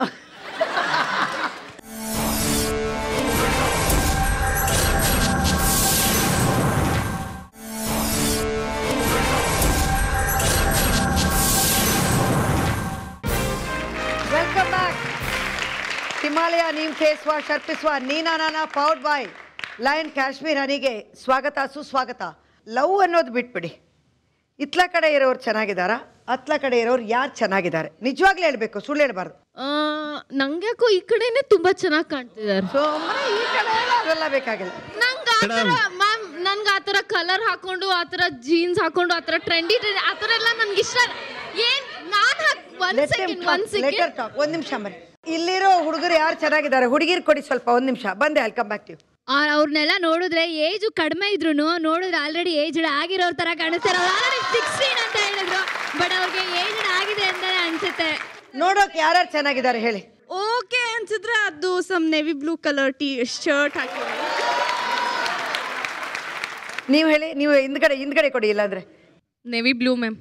Welcome back. Himalaya neem face wash ಅರ್ಪಿಸುವ Neena Naana powered by lion Kashmir ಹನಿಗೆ ಸ್ವಾಗತ, ಸುಸ್ವಾಗತ. ಲವ್ ಅನ್ನೋದು ಬಿಟ್ಬಿಡಿ, ಇತ್ಲ ಕಡೆ ಇರೋರು ಚೆನ್ನಾಗಿದ್ದಾರಾ, ಅತ್ಲ ಕಡೆ ಇರೋರು ಯಾರು ಚೆನ್ನಾಗಿದ್ದಾರೆ? ನಿಜವಾಗ್ಲೂ ಹೇಳ್ಬೇಕು, ಸುಳ್ಳು ಹೇಳ್ಬಾರ್ದು. ನಂಗೆ ಯಾಕೋ ಈ ಕಡೆನೆ ತುಂಬಾ ಚೆನ್ನಾಗಿ ಕಾಣ್ತಿದ್ದಾರೆ. ಈ ಕಡೆ ಅದೆಲ್ಲ ಬೇಕಾಗಿಲ್ಲ. ನಂಗೆ ಆತರ ಮ್ಯಾಮ್, ನನ್ಗೆ ಆತರ ಕಲರ್ ಹಾಕೊಂಡು ಆತರ ಜೀನ್ಸ್ ಹಾಕೊಂಡು ಆತರ ಟ್ರೆಂಡಿ ಟ್ರೆಂಡಿ ಆತರ ಎಲ್ಲ ನನ್ಗೆ ಇಷ್ಟ. ಏನ್ ನಾನು ಒಂದ್ ಸೆಕೆಂಡ್ ಒಂದ್ ಸೆಕೆಂಡ್ ಒಂದ್ ನಿಮಿಷ ಮರಿ. ಇಲ್ಲಿರೋ ಹುಡುಗರು ಯಾರು ಚೆನ್ನಾಗಿದ್ದಾರೆ? ಹುಡುಗಿರ್ ಕೊಡಿ ಸ್ವಲ್ಪ, ಒಂದ್ ನಿಮಿಷ ಬಂದೆ. ಅಲ್ಲಿ ಕಮ್ ಬ್ಯಾಕ್ ಟು ಯು. ಅವ್ರನ್ನೆಲ್ಲ ನೋಡಿದ್ರೆ ಏಜ್ ಕಡಿಮೆ ಇದ್ರು ನೋಡಿದ್ರೆ ಆಲ್ರೆಡಿ ಏಜ್ ಆಗಿರೋರ್ ತರ ಕಾಣಿಸ್ತಾರೆ. ಸಿಕ್ಸ್ಟೀನ್ ಅಂತ ಹೇಳಿದ್ರು, ಬಟ್ ಅವ್ರಿಗೆ ಏಜ್ ಆಗಿದೆ ಅಂತ ಅನ್ಸುತ್ತೆ. ನೋಡೋಕೆ ಯಾರ್ಯಾರು ಚೆನ್ನಾಗಿದ್ದಾರೆ ಹೇಳಿ. ಓಕೆ ಅನ್ಸಿದ್ರೆ ಅದು some navy blue colour T shirt ಹಾಕಿ. ನೀವು ಹೇಳಿ, ನೀವು ಹಿಂದ್ಗಡೆ ಹಿಂದ್ಗಡೆ ಕೊಡಿ, ಇಲ್ಲಾಂದ್ರೆ ನೆವಿ ಬ್ಲೂ ಮ್ಯಾಮ್.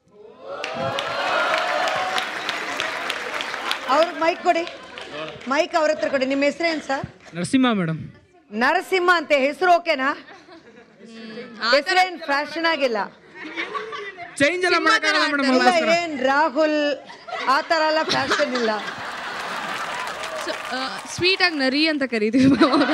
ಅವ್ರಿಗೆ ಮೈಕ್ ಕೊಡಿ, ಮೈಕ್ ಅವ್ರ ಹತ್ರ ಕೊಡಿ. ನಿಮ್ಮ ಹೆಸರೇನು ಸರ್? ನರಸಿಂಹ ಮೇಡಮ್. ನರಸಿಂಹ ಅಂತೆ ಹೆಸರು, ಓಕೆನಾ? ಹೆಸರೇನು ಫ್ಯಾಷನ್ ಆಗಿಲ್ಲ, ಚೇಂಜ್ ಎಲ್ಲ ಮಾಡಕ್ಕಾಗಲ್ಲ ಮೇಡಮ್. ಇಲ್ಲ ಏನ್ ರಾಹುಲ್ ಆ ಥರ ಎಲ್ಲ ಫ್ಯಾಷನ್ ಇಲ್ಲ. ಸ್ವೀಟ್ ಆಗಿ ನರಿ ಅಂತ ಕರೀತೀವಿ.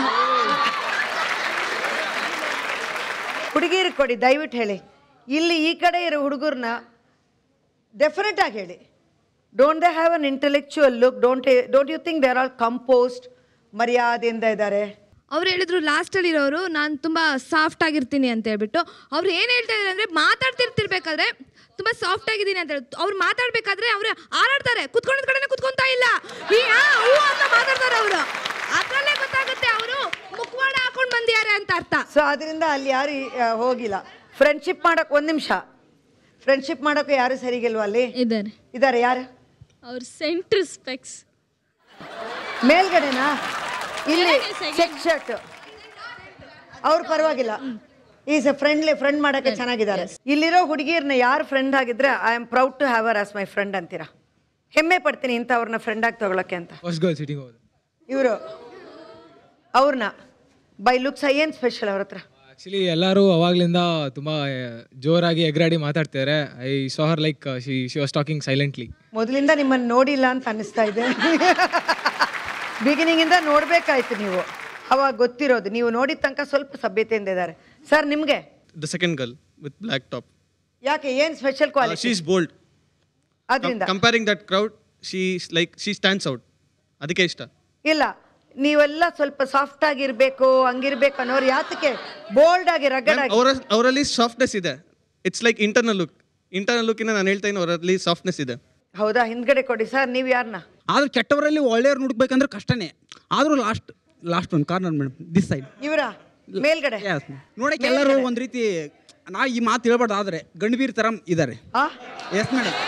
ಹುಡುಗಿರಿಗೆ ಕೊಡಿ ದಯವಿಟ್ಟು ಹೇಳಿ. ಇಲ್ಲಿ ಈ ಕಡೆ ಇರೋ ಹುಡುಗರನ್ನ ಡೆಫಿನೆಟ್ ಆಗಿ ಹೇಳಿ. Don't they have an intellectual look? Don't don't you think they are all composed, ಮರ್ಯಾದೆಯಿಂದ ಇದ್ದಾರೆ? ಅವ್ರು ಹೇಳಿದ್ರು ಲಾಸ್ಟಲ್ಲಿ ಇರೋರು ನಾನು ತುಂಬ ಸಾಫ್ಟ್ ಆಗಿರ್ತೀನಿ ಅಂತ ಹೇಳ್ಬಿಟ್ಟು. ಅವ್ರು ಏನು ಹೇಳ್ತಾ ಇದ್ದಾರೆ ಅಂದರೆ ಮಾತಾಡ್ತಿರ್ತಿರ್ಬೇಕಾದ್ರೆ ತುಂಬ ಸಾಫ್ಟ್ ಆಗಿದ್ದೀನಿ ಅಂತ ಹೇಳಿ ಅವ್ರು ಮಾತಾಡ್ಬೇಕಾದ್ರೆ ಅವ್ರು ಹಾರಾಡ್ತಾರೆ, ಕುತ್ಕೊಂಡಿದ್ದ ಕಡೆನೇ ಕುತ್ಕೊಂತಾ ಇಲ್ಲ, ಹೂ ಅಂತ ಮಾತಾಡ್ತಾರೆ ಅವರು. ಅದರಲ್ಲೇ ಗೊತ್ತಾಗುತ್ತೆ ಅವರು ಮುಖವಾಡ ಹಾಕೊಂಡು ಬಂದಿದ್ದಾರೆ ಅಂತ ಅರ್ಥ. ಸೊ ಅದರಿಂದ ಅಲ್ಲಿ ಯಾರು ಆ, ಹೋಗಿಲ್ಲ. ಫ್ರೆಂಡ್ಶಿಪ್ ಮಾಡೋಕೆ ಒಂದು ನಿಮಿಷ, ಫ್ರೆಂಡ್ಶಿಪ್ ಮಾಡೋಕೆ ಯಾರು ಸರಿಗಿಲ್ವಾ ಅಲ್ಲಿ? ಇದ್ದಾರೆ ಇದ್ದಾರೆ. ಯಾರು? ಅವ್ರ ಸೆಂಟರ್ ಸ್ಪೆಕ್ಸ್ ಮೇಲ್ಗಡೆನಾ? ಇಲ್ಲಿ ಚೆಕ್ ಶರ್ಟ್ ಅವ್ರು ಪರವಾಗಿಲ್ಲ, ಈಸ್ ಎ ಫ್ರೆಂಡ್ಲಿ, ಫ್ರೆಂಡ್ ಮಾಡೋಕ್ಕೆ ಚೆನ್ನಾಗಿದ್ದಾರೆ. ಇಲ್ಲಿರೋ ಹುಡುಗಿಯರ್ನ ಯಾರು ಫ್ರೆಂಡ್ ಆಗಿದ್ರೆ I am proud to have her as my friend ಅಂತೀರಾ? ಹೆಮ್ಮೆ ಪಡ್ತೀನಿ ಇಂಥವ್ರನ್ನ ಫ್ರೆಂಡ್ ಆಗಿ ತಗೊಳಕ್ಕೆ ಅಂತ. ಇವರು ಅವ್ರನ್ನ ಬೈ ಲುಕ್ಸ್ ಏನು ಸ್ಪೆಷಲ್ ಅವ್ರ ಹತ್ರ? ಆಕ್ಚುಲಿ ಎಲ್ಲರೂ ಅವಾಗ್ಲಿಂದ ತುಂಬಾ ಜೋರಾಗಿ ಎಗರಾಡಿ ಮಾತಾಡ್ತಿದ್ದಾರೆ. I saw her like she she was talking silently. ಮೊದಲಿಂದ ನಿಮ್ಮನ್ನು ನೋಡಿಲ್ಲ ಅಂತ ಅನ್ನಿಸ್ತಾ ಇದೆ. ಬಿಗಿನಿಂಗಿಂದ ನೋಡಬೇಕಾಯ್ತು ನೀವು, ಅವಾಗ ಗೊತ್ತಿರೋದು. ನೀವು ನೋಡಿದ ತನಕ ಸ್ವಲ್ಪ ಸಭ್ಯತೆಯಿಂದ ಇದ್ದಾರೆ. ಸರ್ ನಿಮಗೆ? The second girl with black top. ಯಾಕೆ, ಏನು special quality? She is bold. ಅದರಿಂದ comparing that crowd she like she stands out. ಅದಕ್ಕೆ ಇಷ್ಟ. ಇಲ್ಲ, ನೀವೆಲ್ಲ ಸ್ವಲ್ಪ ಸಾಫ್ಟ್ ಆಗಿರ್ಬೇಕು, ಹಂಗಿರ್ಬೇಕು ಅನ್ನೋರು ಯಾತಕ್ಕೆ ಬೋಲ್ಡ್ ಆಗಿ ರಗಡ್ ಆಗಿ? ಅವರ ಅವರಲ್ಲಿ ಸಾಫ್ಟ್ನೆಸ್ ಇದೆ. It's like internal look. Internal look ಇಂದ ನಾನು ಹೇಳ್ತಾ ಇದ್ದೀನಿ, ಅವರಲ್ಲಿ ಸಾಫ್ಟ್ನೆಸ್ ಇದೆ. ಹೌದಾ? ಹಿಂದ್ಗಡೆ ಕೊಡಿ ಸರ್. ನೀವು ಯಾರನ್ನ? ಆದ್ರೂ ಕೆಟ್ಟವರಲ್ಲಿ ಒಳ್ಳೆಯವ್ರು ಹುಡುಕ್ಬೇಕಂದ್ರೆ ಕಷ್ಟನೇ. ಆದ್ರೂ ಲಾಸ್ಟ್ ಲಾಸ್ಟ್ ಒಂದು ಕಾರ್ನರ್ ಮೇಡಮ್, ದಿಸ್ ಸೈಡ್. ಇವರ ಮೇಲ್ಗಡೆ ನೋಡಕ್ಕೆ ಎಲ್ಲರೂ ಒಂದು ರೀತಿ, ನಾ ಈ ಮಾತು ಹೇಳ್ಬಾರ್ದು, ಆದ್ರೆ ಗಂಡಬೀರ್ ತರ ಇದ್ದಾರೆ. Yes madam.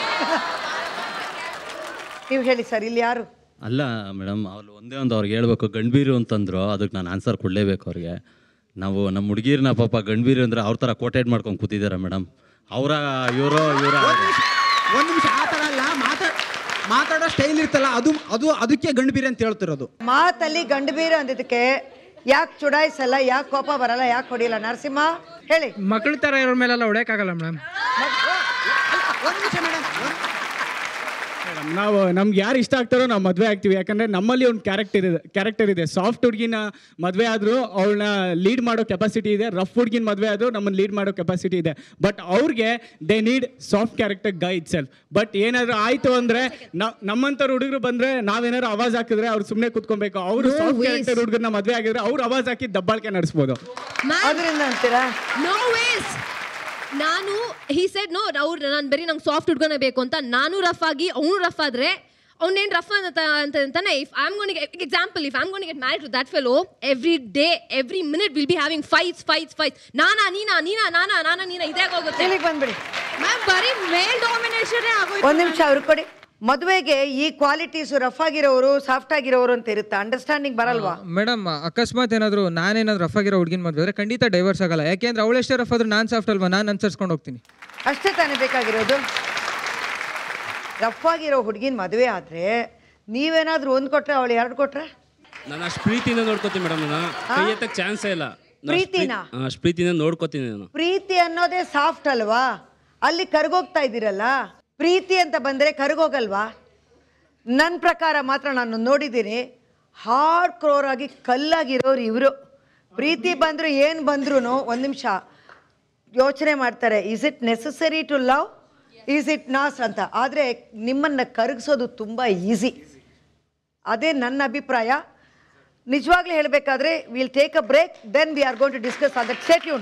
ನೀವು ಹೇಳಿ ಸರ್, ಇಲ್ಲಿ ಯಾರು? ಅಲ್ಲ ಮೇಡಮ್, ಅವ್ರು ಒಂದೇ ಒಂದು ಅವ್ರಿಗೆ ಹೇಳ್ಬೇಕು, ಗಂಡ್ಬೀರು ಅಂತಂದ್ರು, ಅದಕ್ಕೆ ನಾನು ಆನ್ಸರ್ ಕೊಡಲೇಬೇಕು ಅವ್ರಿಗೆ. ನಾವು ನಮ್ಮ ಹುಡುಗಿರ್ನ ಪಾಪ ಗಂಡ್ಬೀರು ಅಂದರೆ ಅವ್ರ ಥರ ಕೋಟೇಟ್ ಮಾಡ್ಕೊಂಡು ಕೂತಿದ್ದಾರೆ ಮೇಡಮ್. ಅವರ ಇವರೋ ಇವರ ಒಂದು ನಿಮಿಷ, ಆ ಥರ ಅಲ್ಲ, ಮಾತಾಡ ಮಾತಾಡೋ ಸ್ಟೈಲ್ ಇರ್ತಲ್ಲ, ಅದು ಅದು ಅದಕ್ಕೆ ಗಂಡಬೀರ್ ಅಂತ ಹೇಳ್ತಿರೋದು. ಮಾತಲ್ಲಿ ಗಂಡಬೀರು ಅಂದಿದ್ದಕ್ಕೆ ಯಾಕೆ ಚುಡಾಯಿಸಲ್ಲ, ಯಾಕೆ ಕೋಪ ಬರಲ್ಲ, ಯಾಕೆ ಹೊಡಿಯಲ್ಲ? ನರಸಿಂಹ ಹೇಳಿ. ಮಕ್ಕಳ ಥರ ಇರೋ ಮೇಲೆಲ್ಲ ಹೊಡೆಯೋಕ್ಕಾಗಲ್ಲ ಮೇಡಮ್. ನಾವು ನಮ್ಗೆ ಯಾರು ಇಷ್ಟ ಆಗ್ತಾರೋ ನಾವು ಮದುವೆ ಆಗ್ತೀವಿ. ಯಾಕಂದರೆ ನಮ್ಮಲ್ಲಿ ಒಂದು ಕ್ಯಾರೆಕ್ಟರ್ ಇದೆ ಕ್ಯಾರೆಕ್ಟರ್ ಇದೆ ಸಾಫ್ಟ್ ಹುಡುಗಿನ ಮದುವೆ ಆದರೂ ಅವಳನ್ನ ಲೀಡ್ ಮಾಡೋ ಕೆಪಾಸಿಟಿ ಇದೆ. ರಫ್ ಹುಡುಗಿನ ಮದುವೆ ಆದರೂ ನಮ್ಮನ್ನು ಲೀಡ್ ಮಾಡೋ ಕೆಪಾಸಿಟಿ ಇದೆ. ಬಟ್ ಅವ್ರಿಗೆ they need soft character guy itself. But ಏನಾದರೂ ಆಯಿತು ಅಂದರೆ ನಾವು ನಮ್ಮಂಥವ್ರು ಹುಡುಗರು ಬಂದರೆ ನಾವೇನಾದ್ರು ಆವಾಜ್ ಹಾಕಿದ್ರೆ ಅವ್ರು ಸುಮ್ಮನೆ ಕೂತ್ಕೊಬೇಕು. ಅವರು ಸಾಫ್ಟ್ ಕ್ಯಾರೆಕ್ಟರ್ ಹುಡುಗರನ್ನ ಮದುವೆ ಆಗಿದ್ರೆ ಅವ್ರು ಆವಾಜ್ ಹಾಕಿ ದಬ್ಬಾಳಿಕೆ ನಡೆಸ್ಬೋದು. ಅದರಿಂದ ಅಂತೀರಾ? No ways. ನಾನು ಹಿ ಸೆಡ್ ನೋ, ಅವ್ರು ನಾನು ಬರೀ ನಂಗೆ ಸಾಫ್ಟ್ ಹುಡ್ಗನೇ ಬೇಕು ಅಂತ. ನಾನು ರಫ್ ಆಗಿ ಅವನು ರಫ್ ಆದರೆ ಅವ್ನೇನು ರಫ್ ಅಂತ ಅಂತಾನೆ. If I am gonna example, if I am gonna get married to that fellow, every day every minute will be having fights fights fights ನಾನಾ ನೀನಾ ನೀನಾ ನಾನಾ ನಾನಾ ನೀನಾ ಇದೇ ಆಗೋಗುತ್ತೆ. ಇಲ್ಲಿಗೆ ಬಂದ್ಬಿಡಿ ಮ್ಯಾಮ್, ಬರೀ ಮೇಲ್ ಡಾಮಿನೇಷನ್ ಆಗೋಯ್ತು. ಒಂದು ನಿಮಿಷ ಅವ್ರು ಕೊಡಿ. ಮದುವೆಗೆ ಈ ಕ್ವಾಲಿಟೀಸು ರಫ್ ಆಗಿರೋರು ಸಾಫ್ಟ್ ಆಗಿರೋರು ಅಂತ ಇರುತ್ತೆ, ಅಂಡರ್ಸ್ಟ್ಯಾಂಡಿಂಗ್ ಬರಲ್ವಾ? ಮೇಡಮ್, ಅಕಸ್ಮಾತ್ ಏನಾದ್ರು ನಾನೇನಾದ್ರು ರಫ್ ಆಗಿರೋ ಹುಡುಗಿನ ಮದುವೆ ಆದರೆ ಖಂಡಿತ ಡೈವರ್ಸ್ ಆಗಲ್ಲ. ಯಾಕೆಂದ್ರೆ ಅವಳು ಎಷ್ಟೇ ರಫ್ ಆದ್ರೂ ನಾನು ಸಾಫ್ಟ್ ಅಲ್ವಾ, ನಾನು ಅನ್ಸರ್ಸ್ಕೊಂಡು ಹೋಗ್ತೀನಿ. ಅಷ್ಟೇ ತಾನೇ ಬೇಕಾಗಿರೋದು. ರಫ್ ಆಗಿರೋ ಹುಡುಗಿನ ಮದುವೆ ಆದರೆ ನೀವೇನಾದ್ರೂ ಒಂದು ಕೊಟ್ರೆ ಅವಳು ಎರಡು ಕೊಟ್ರೆ? ನಾನು ಅಷ್ಟು ಪ್ರೀತಿಯಿಂದ ನೋಡ್ಕೋತೀನಿ ಮೇಡಮ್. ನಾನು ಕೈ ಎತ್ತಕ್ಕೆ ಚಾನ್ಸೇ ಇಲ್ಲ. ಪ್ರೀತಿನ ಅಷ್ಟು ಪ್ರೀತಿಯಿಂದ ನೋಡ್ಕೋತೀನಿ ನಾನು. ಪ್ರೀತಿ ಅನ್ನೋದೇ ಸಾಫ್ಟ್ ಅಲ್ವಾ? ಅಲ್ಲಿ ಕರ್ಗೋಗ್ತಾ ಇದ್ದೀರಲ್ಲ. ಪ್ರೀತಿ ಅಂತ ಬಂದರೆ ಕರ್ಗೋಗಲ್ವಾ? ನನ್ನ ಪ್ರಕಾರ ಮಾತ್ರ ನಾನು ನೋಡಿದ್ದೀನಿ, ಹಾರ್ಡ್ ಕ್ರೋರ್ ಆಗಿ ಕಲ್ಲಾಗಿರೋರು ಇವರು. ಪ್ರೀತಿ ಬಂದರೂ ಏನು ಬಂದ್ರೂ ಒಂದು ನಿಮಿಷ ಯೋಚನೆ ಮಾಡ್ತಾರೆ, is it necessary to love, is it not ಅಂತ. ಆದರೆ ನಿಮ್ಮನ್ನು ಕರಗಿಸೋದು ತುಂಬ ಈಸಿ. ಅದೇ ನನ್ನ ಅಭಿಪ್ರಾಯ. ನಿಜವಾಗ್ಲೂ ಹೇಳಬೇಕಾದ್ರೆ will take a break, then we are going to discuss on that. Stay tuned.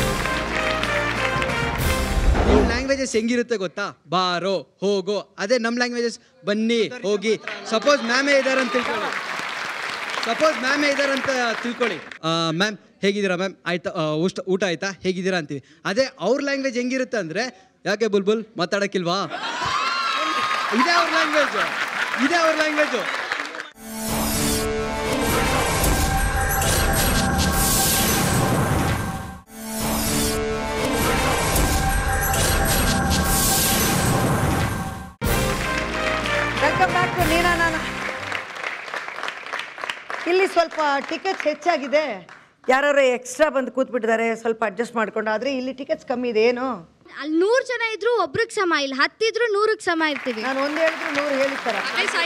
ನಿಮ್ಮ ಲ್ಯಾಂಗ್ವೇಜಸ್ ಹೆಂಗಿರುತ್ತೆ ಗೊತ್ತಾ? ಬಾರೋ ಹೋಗೋ. ಅದೇ ನಮ್ಮ ಲ್ಯಾಂಗ್ವೇಜಸ್ ಬನ್ನಿ ಹೋಗಿ. ಸಪೋಸ್ ಮ್ಯಾಮೇ ಇದ್ದಾರೆ ಅಂತ ತಿಳ್ಕೊಳ್ಳಿ ಸಪೋಸ್ ಮ್ಯಾಮೇ ಇದ್ದಾರೆ ಅಂತ ತಿಳ್ಕೊಳ್ಳಿ ಮ್ಯಾಮ್ ಹೇಗಿದ್ದೀರಾ ಮ್ಯಾಮ್, ಆಯ್ತಾ ಊಟ ಊಟ ಆಯ್ತಾ ಹೇಗಿದ್ದೀರಾ ಅಂತೀವಿ. ಅದೇ ಅವ್ರ ಲ್ಯಾಂಗ್ವೇಜ್ ಹೆಂಗಿರುತ್ತೆ ಅಂದರೆ, ಯಾಕೆ ಬುಲ್ಬುಲ್ ಮಾತಾಡೋಕ್ಕಿಲ್ವಾ? ಇದೇ ಅವ್ರ ಲ್ಯಾಂಗ್ವೇಜು ಇದೇ ಅವ್ರ language welcome back to Neena Naana. ಇಲ್ಲಿ ಸ್ವಲ್ಪ ಟಿಕೆಟ್ಸ್ ಹೆಚ್ಚಾಗಿದೆ, ಯಾರು ಎಕ್ಸ್ಟ್ರಾ ಬಂದು ಕೂತ್ಬಿಟ್ಟಿದ್ದಾರೆ, ಸ್ವಲ್ಪ ಅಡ್ಜಸ್ಟ್ ಮಾಡ್ಕೊಂಡು. ಆದರೆ ಇಲ್ಲಿ ಟಿಕೆಟ್ಸ್ ಕಮ್ಮಿ ಇದೆ. ಏನು ಅಲ್ಲಿ ನೂರು ಜನ ಇದ್ರು ಒಬ್ರಿಗೆ ಸಮ ಇಲ್ಲ, ಹತ್ತಿದ್ರು ನೂರಕ್ಕೆ ಸಮ ಇರ್ತೀವಿ. ನಾನು ಒಂದು ಹೇಳಿದ್ರು ನೂರು ಹೇಳಿರ್ತಾರೆ.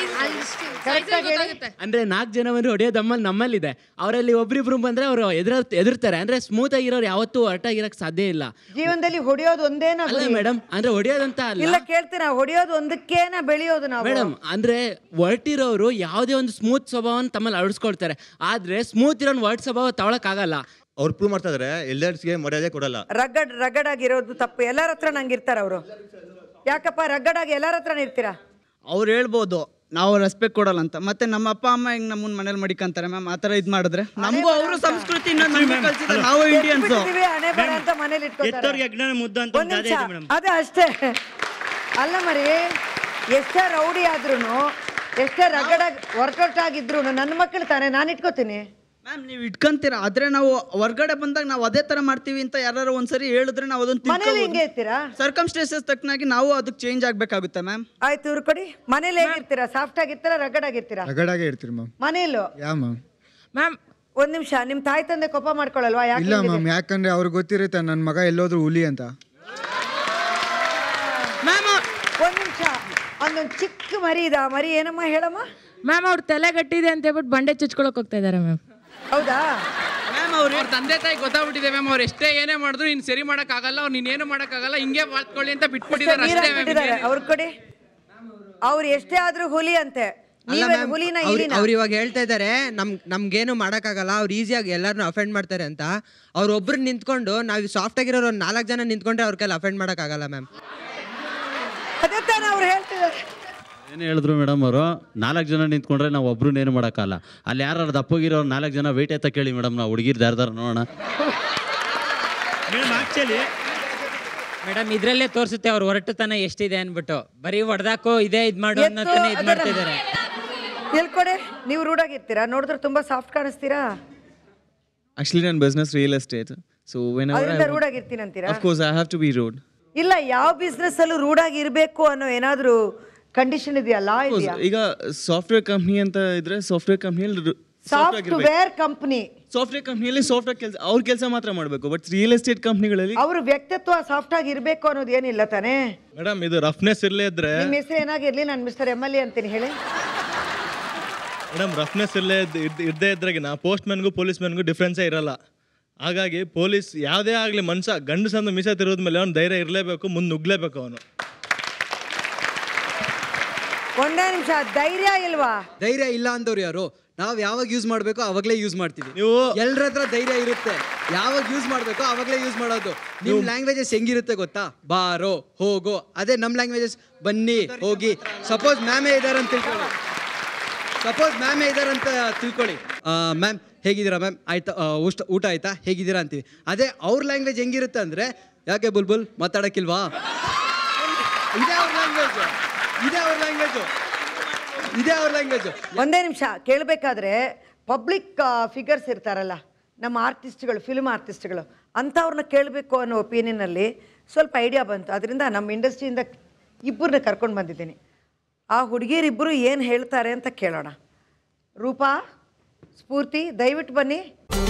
ಅಂದ್ರೆ ನಾಲ್ಕು ಜನ ಬಂದ್ರೆ ಹೊಡೆಯೋ ದಮ್ಮಲ್ಲಿ ನಮ್ಮಲ್ಲಿದೆ. ಅವರಲ್ಲಿ ಒಬ್ರಿಬ್ರು ಬಂದ್ರೆ ಅವರು ಎದುರ ಎದುರ್ತಾರೆ. ಅಂದ್ರೆ ಸ್ಮೂತ್ ಆಗಿರೋರು ಯಾವತ್ತೂ ಹೊರಟಾಗಿರಕ್ ಸಾಧ್ಯ ಇಲ್ಲ. ಜೀವನದಲ್ಲಿ ಹೊಡೆಯೋದು ಒಂದೇನ ಮೇಡಮ್, ಅಂದ್ರೆ ಹೊಡೆಯೋದಂತ ಇಲ್ಲ, ಅಲ್ಲ ಕೇಳ್ತೀರಾ, ಹೊಡೆಯೋದು ಒಂದಕ್ಕೇನ ಬೆಳೆಯೋದು ನಾವು ಮೇಡಮ್. ಅಂದ್ರೆ ಹೊರಟಿರೋರು ಯಾವುದೇ ಒಂದು ಸ್ಮೂತ್ ಸ್ವಭಾವನ ತಮ್ಮಲ್ಲಿ ಅಳಿಸ್ಕೊಳ್ತಾರೆ. ಆದ್ರೆ ಸ್ಮೂತ್ ಇರೋ ವರ್ಡ್ ಸ್ವಭಾವ ತಗೊಳಕ್ ಆಗಲ್ಲ. ಅವ್ರು ಪ್ರೂವ್ ಮಾಡ್ತಾ ಇದಾರೆ, ಎಲ್ಲರಿಗೂ ಮರ್ಯಾದೆ ಕೊಡಲ್ಲ. ರಗಡ್ ರಗಡ್ ಆಗಿರೋದು ತಪ್ಪು. ಎಲ್ಲರ ಹತ್ರ ನಂಗೆ ಇರ್ತಾರ ಅವರು. ಯಾಕಪ್ಪ ರಗಡ್ ಆಗಿ ಎಲ್ಲರ ಹತ್ರ ಇರ್ತೀರಾ? ಅವ್ರು ಹೇಳ್ಬೋದು ನಾವು ರೆಸ್ಪೆಕ್ಟ್ ಕೊಡಲ್ಲ ಅಂತ. ಮತ್ತೆ ನಮ್ಮ ಅಪ್ಪ ಅಮ್ಮ ಹಿಂಗ್ ನಮ್ಮನ್ನ ಮನೇಲಿ ಮಡಿಕಂತಾರೆ ಮ್ಯಾಮ್. ಆ ಥರ ಇದು ಮಾಡಿದ್ರೆ ನಮಗೂ ಅವರು ಸಂಸ್ಕೃತಿ ಕಲ್ಸಿದ್ರೆ ನಾವು ಇಂಡಿಯನ್ಸ್ ಹಣೆ ಬರ ಅಂತ ಮನೇಲಿ ಇಟ್ಕೊತಾರೆ. ಅದೇ ಅಷ್ಟೇ ಅಲ್ಲ ಮರಿ, ಎಷ್ಟೇ ರೌಡಿ ಆದ್ರೂ ಎಷ್ಟೇ ರಗಡ್ ಆಗಿ ವರ್ಕೌಟ್ ಆಗಿದ್ರು ನನ್ನ ಮಕ್ಕಳು ತಾನೆ, ನಾನು ಇಟ್ಕೋತೀನಿ. ಮ್ಯಾಮ್ ನೀವು ಇಟ್ಕೊಂತೀರಾ, ಆದ್ರೆ ನಾವು ಹೊರ್ಗಡೆ ಬಂದಾಗ ನಾವು ಅದೇ ತರ ಮಾಡ್ತೀವಿ ಅಂತ ಯಾರು ಒಂದ್ಸರಿ ಹೇಳಿದ್ರೆ ನಾವು ಅದನ್ನ ಸರ್ಕಮ್ಸ್ಟೆನ್ಸಸ್ ತಕ್ಕನಾಗಿ ನಾವು ಅದಕ್ಕೆ ಚೇಂಜ್ ಆಗ್ಬೇಕಾಗುತ್ತೆ ಮ್ಯಾಮ್. ಆಯ್ತು, ಇವ್ರು ಕೊಡಿ. ಮನೇಲಿ ಹೇಗಿರ್ತೀರಾ? ಸಾಫ್ಟ್ ಆಗಿರ್ತೀರಾ, ರಗಡ್ ಆಗಿರ್ತೀರಾ? ರಗಡಾಗೆ ಇರ್ತೀರಿ ಮ್ಯಾಮ್. ಮನೇಲೂ ಯಾ ಮ್ಯಾಮ್ ಮ್ಯಾಮ್ ಒಂದ್ ನಿಮಿಷ, ನಿಮ್ ತಾಯಿ ತಂದೆ ಕೋಪ ಮಾಡ್ಕೊಳಲ್ವಾ? ಇಲ್ಲ ಮ್ಯಾಮ್, ಯಾಕಂದ್ರೆ ಅವ್ರಿಗೆ ಗೊತ್ತಿರುತ್ತೆ ನನ್ನ ಮಗ ಎಲ್ಲೋದ್ರು ಹುಲಿ ಅಂತ. ಒಂದ್ ನಿಮಿಷ, ಒಂದೊಂದು ಚಿಕ್ಕ ಮರಿ ಇದೆ. ಆ ಮರಿ ಏನಮ್ಮ ಹೇಳಮ್ಮ? ಮ್ಯಾಮ್ ಅವ್ರ ತಲೆ ಗಟ್ಟಿದೆ ಅಂತ ಹೇಳ್ಬಿಟ್ಟು ಬಂಡೆ ಚುಚ್ಕೊಳಕ್ ಹೋಗ್ತಾ ಇದಾರೆ ಮ್ಯಾಮ್. ಹೌದಾ ಮ್ಯಾಮ್? ಅವ್ರ ತಂದೆ ತಾಯಿ ಗೊತ್ತಾಗ್ಬಿಟ್ಟಿದೆ ಮ್ಯಾಮ್. ಅವ್ರು ಎಷ್ಟೇ ಏನೇ ಮಾಡಿದ್ರು ನೀನ್ ಸರಿ ಮಾಡಕ್ ಆಗಲ್ಲ, ಅವ್ರು ನೀನೇನು ಮಾಡಕ್ ಆಗಲ್ಲ, ಹಿಂಗೆ ಮಾಡ್ಕೊಳ್ಳಿ ಅಂತ ಬಿಟ್ಬಿಟ್ಟಿದ್ದಾರೆ ಅಷ್ಟೇ ಮ್ಯಾಮ್. ಅವ್ರ ಕೊಡಿ. ಅವ್ರು ಎಷ್ಟೇ ಆದ್ರೂ ಹುಲಿ ಅಂತೆ. ಹುಲಿನ ಅವ್ರು ಇವಾಗ ಹೇಳ್ತಾ ಇದಾರೆ ನಮ್ ನಮ್ಗೇನು ಮಾಡಕ್ಕಾಗಲ್ಲ, ಅವ್ರು ಈಸಿಯಾಗಿ ಎಲ್ಲಾರನ್ನೂ ಅಫೆಂಡ್ ಮಾಡ್ತಾರೆ ಅಂತ. ಅವ್ರು ಒಬ್ರು ನಿಂತ್ಕೊಂಡು ನಾವು ಸಾಫ್ಟ್ ಆಗಿರೋರು ಒಂದು ನಾಲ್ಕು ಜನ ನಿಂತ್ಕೊಂಡ್ರೆ ಅವ್ರ ಕೈಲಿ ಅಫೆಂಡ್ ಮಾಡಕ್ಕಾಗಲ್ಲ ಮ್ಯಾಮ್. ಅದೇ ತಾನೇ ಅವ್ರು ಹೇಳ್ತಿದ್ದಾರೆ. ಏನು ಹೇಳಿದ್ರು ಮೇಡಮ್ ಅವರು, ನಾಲ್ಕು ಜನ ನಿಂತ್ಕೊಂಡ್ರೆ ನಾವು ಒಬ್ರು ಏನು ಮಾಡೋಕ್ಕಲ್ಲ. ಅಲ್ಲಿ ಯಾರು ದಪ್ಪಗಿರೋರು ನಾಲ್ಕು ಜನ ವೆಯ್ಟ್ ಎತ್ತ ಕೇಳಿ ಮೇಡಮ್, ನಾವು ಹುಡುಗಿರ್ದು ಯಾರ್ದಾರು ನೋಡೋಣ ಮೇಡಮ್. ಆಕ್ಚುಲಿ ಮೇಡಮ್ ಇದ್ರಲ್ಲೇ ತೋರಿಸುತ್ತೆ ಅವ್ರ ಹೊರಟುತನ ಎಷ್ಟಿದೆ ಅನ್ಬಿಟ್ಟು. ಬರೀ ಹೊಡೆದಾಕೋ ಇದೇ ಇದು ಮಾಡು ಅನ್ನೋತನ ಇದು ಮಾಡ್ತಾ ಇದ್ದಾರೆ. ಹೇಳ್ಕೊಡೆ. ನೀವು ರೂಢಾಗಿರ್ತೀರಾ, ನೋಡಿದ್ರೆ ತುಂಬಾ ಸಾಫ್ಟ್ ಕಾಣಿಸ್ತೀರಾ. ಆಕ್ಚುಲಿ ನನ್ನ ಬಿಸ್ನೆಸ್ ರಿಯಲ್ ಎಸ್ಟೇಟ್, ಸೊ ಅದರಿಂದ ರೂಢಾಗಿರ್ತೀನಿ ಅಂತೀರಾ? Of course I have to be rude. ಇಲ್ಲ, ಯಾವ ಬಿಸ್ನೆಸ್ ಅಲ್ಲೂ ರೂಢಾಗಿ ಇರಬೇಕು ಅನ್ನೋ ಏನಾದರೂ ಕಂಡೀಷನ್ ಇದೆಯಲ್ಲ? ಈಗ ಸಾಫ್ಟ್ವೇರ್ ಕಂಪ್ನಿ ಅಂತ ಇದ್ರೆ ಸಾಫ್ಟ್ವೇರ್ ಕಂಪ್ನಿಯಲ್ಲಿ ಸಾಫ್ಟ್ವೇರ್ ಕಂಪ್ನಿ ಸಾಫ್ಟ್ವೇರ್ ಕಂಪ್ನಿಯಲ್ಲಿ ಸಾಫ್ಟ್ವೇರ್ ಕೆಲಸ ಅವ್ರ ಕೆಲಸ ಮಾತ್ರ ಮಾಡಬೇಕು. ಬಟ್ ರಿಯಲ್ ಎಸ್ಟೇಟ್ ಕಂಪ್ನಿಗಳಲ್ಲಿ ಅವ್ರ ವ್ಯಕ್ತಿತ್ವ ಸಾಫ್ಟ್ ಆಗಿ ಇರಬೇಕು ಅನ್ನೋದು ಏನಿಲ್ಲ ತಾನೇ ಮೇಡಮ್. ಇದು ರಫ್ನೆಸ್ ಇರಲೇ ಇದ್ರೆ ನಿಮ್ಮ ಹೆಸರು ಏನಾಗಿರ್ಲಿ, ನಾನು ಮಿಸ್ಟರ್ ಎಮ್ ಎಲ್ ಎ ಅಂತೀನಿ ಹೇಳಿ ಮೇಡಮ್. ರಫ್ನೆಸ್ ಇರಲೇ ಇರದೇ ಇದ್ರಾಗಿನ ಪೋಸ್ಟ್ ಮ್ಯಾನ್ಗೂ ಪೊಲೀಸ್ ಮ್ಯಾನ್ಗೂ ಡಿಫ್ರೆನ್ಸೇ ಇರಲ್ಲ. ಹಾಗಾಗಿ ಪೊಲೀಸ್ ಯಾವುದೇ ಆಗಲಿ ಮನುಷ್ಯ ಗಂಡಸಂದು ಮೀಸ ತಿರೋದ ಮೇಲೆ ಅವ್ನು ಧೈರ್ಯ ಇರಲೇಬೇಕು, ಮುಂದೆ ನುಗ್ಲೇಬೇಕು ಅವನು. ಒಂದೇ ನಿಮಿಷ, ಧೈರ್ಯ ಇಲ್ವಾ? ಧೈರ್ಯ ಇಲ್ಲ ಅಂದವ್ರು ಯಾರು? ನಾವು ಯಾವಾಗ ಯೂಸ್ ಮಾಡಬೇಕು ಅವಾಗಲೇ ಯೂಸ್ ಮಾಡ್ತೀವಿ. ನೀವು ಎಲ್ಲರ ಹತ್ರ ಧೈರ್ಯ ಇರುತ್ತೆ, ಯಾವಾಗ ಯೂಸ್ ಮಾಡಬೇಕು ಅವಾಗಲೇ ಯೂಸ್ ಮಾಡೋದು. ನಿಮ್ಮ ಲ್ಯಾಂಗ್ವೇಜಸ್ ಹೆಂಗಿರುತ್ತೆ ಗೊತ್ತಾ? ಬಾರೋ, ಹೋಗೋ. ಅದೇ ನಮ್ಮ ಲ್ಯಾಂಗ್ವೇಜಸ್ ಬನ್ನಿ, ಹೋಗಿ. ಸಪೋಸ್ ಮ್ಯಾಮೇ ಇದ್ದಾರೆ ಅಂತ ತಿಳ್ಕೊಳ್ಳಿ ಸಪೋಸ್ ಮ್ಯಾಮೇ ಇದ್ದಾರೆ ಅಂತ ತಿಳ್ಕೊಳ್ಳಿ ಮ್ಯಾಮ್ ಹೇಗಿದ್ದೀರಾ ಮ್ಯಾಮ್, ಆಯ್ತಾ ಊಟ ಊಟ ಆಯ್ತಾ, ಹೇಗಿದ್ದೀರಾ ಅಂತೀವಿ. ಅದೇ ಅವ್ರ ಲ್ಯಾಂಗ್ವೇಜ್ ಹೆಂಗಿರುತ್ತೆ ಅಂದರೆ, ಯಾಕೆ ಬುಲ್ಬುಲ್ ಮಾತಾಡೋಕ್ಕಿಲ್ವಾ? ಇದೇ ಅವ್ರ ಲ್ಯಾಂಗ್ವೇಜು ಇದೇ ಅವ್ರ ಲ್ಯಾಂಗ್ವೇಜು ಇದೇ ಅವ್ರ ಲ್ಯಾಂಗ್ವೇಜು ಒಂದೇ ನಿಮಿಷ ಕೇಳಬೇಕಾದ್ರೆ ಪಬ್ಲಿಕ್ ಫಿಗರ್ಸ್ ಇರ್ತಾರಲ್ಲ, ನಮ್ಮ ಆರ್ಟಿಸ್ಟ್ಗಳು, ಫಿಲ್ಮ್ ಆರ್ಟಿಸ್ಟ್ಗಳು, ಅಂಥವ್ರನ್ನ ಕೇಳಬೇಕು ಅನ್ನೋ ಒಪಿನಿಯನಲ್ಲಿ ಸ್ವಲ್ಪ ಐಡಿಯಾ ಬಂತು. ಅದರಿಂದ ನಮ್ಮ ಇಂಡಸ್ಟ್ರಿಯಿಂದ ಇಬ್ಬರನ್ನ ಕರ್ಕೊಂಡು ಬಂದಿದ್ದೀನಿ. ಆ ಹುಡುಗಿಯರಿಬ್ಬರು ಏನು ಹೇಳ್ತಾರೆ ಅಂತ ಕೇಳೋಣ. ರೂಪಾ, ಸ್ಫೂರ್ತಿ, ದಯವಿಟ್ಟು ಬನ್ನಿ.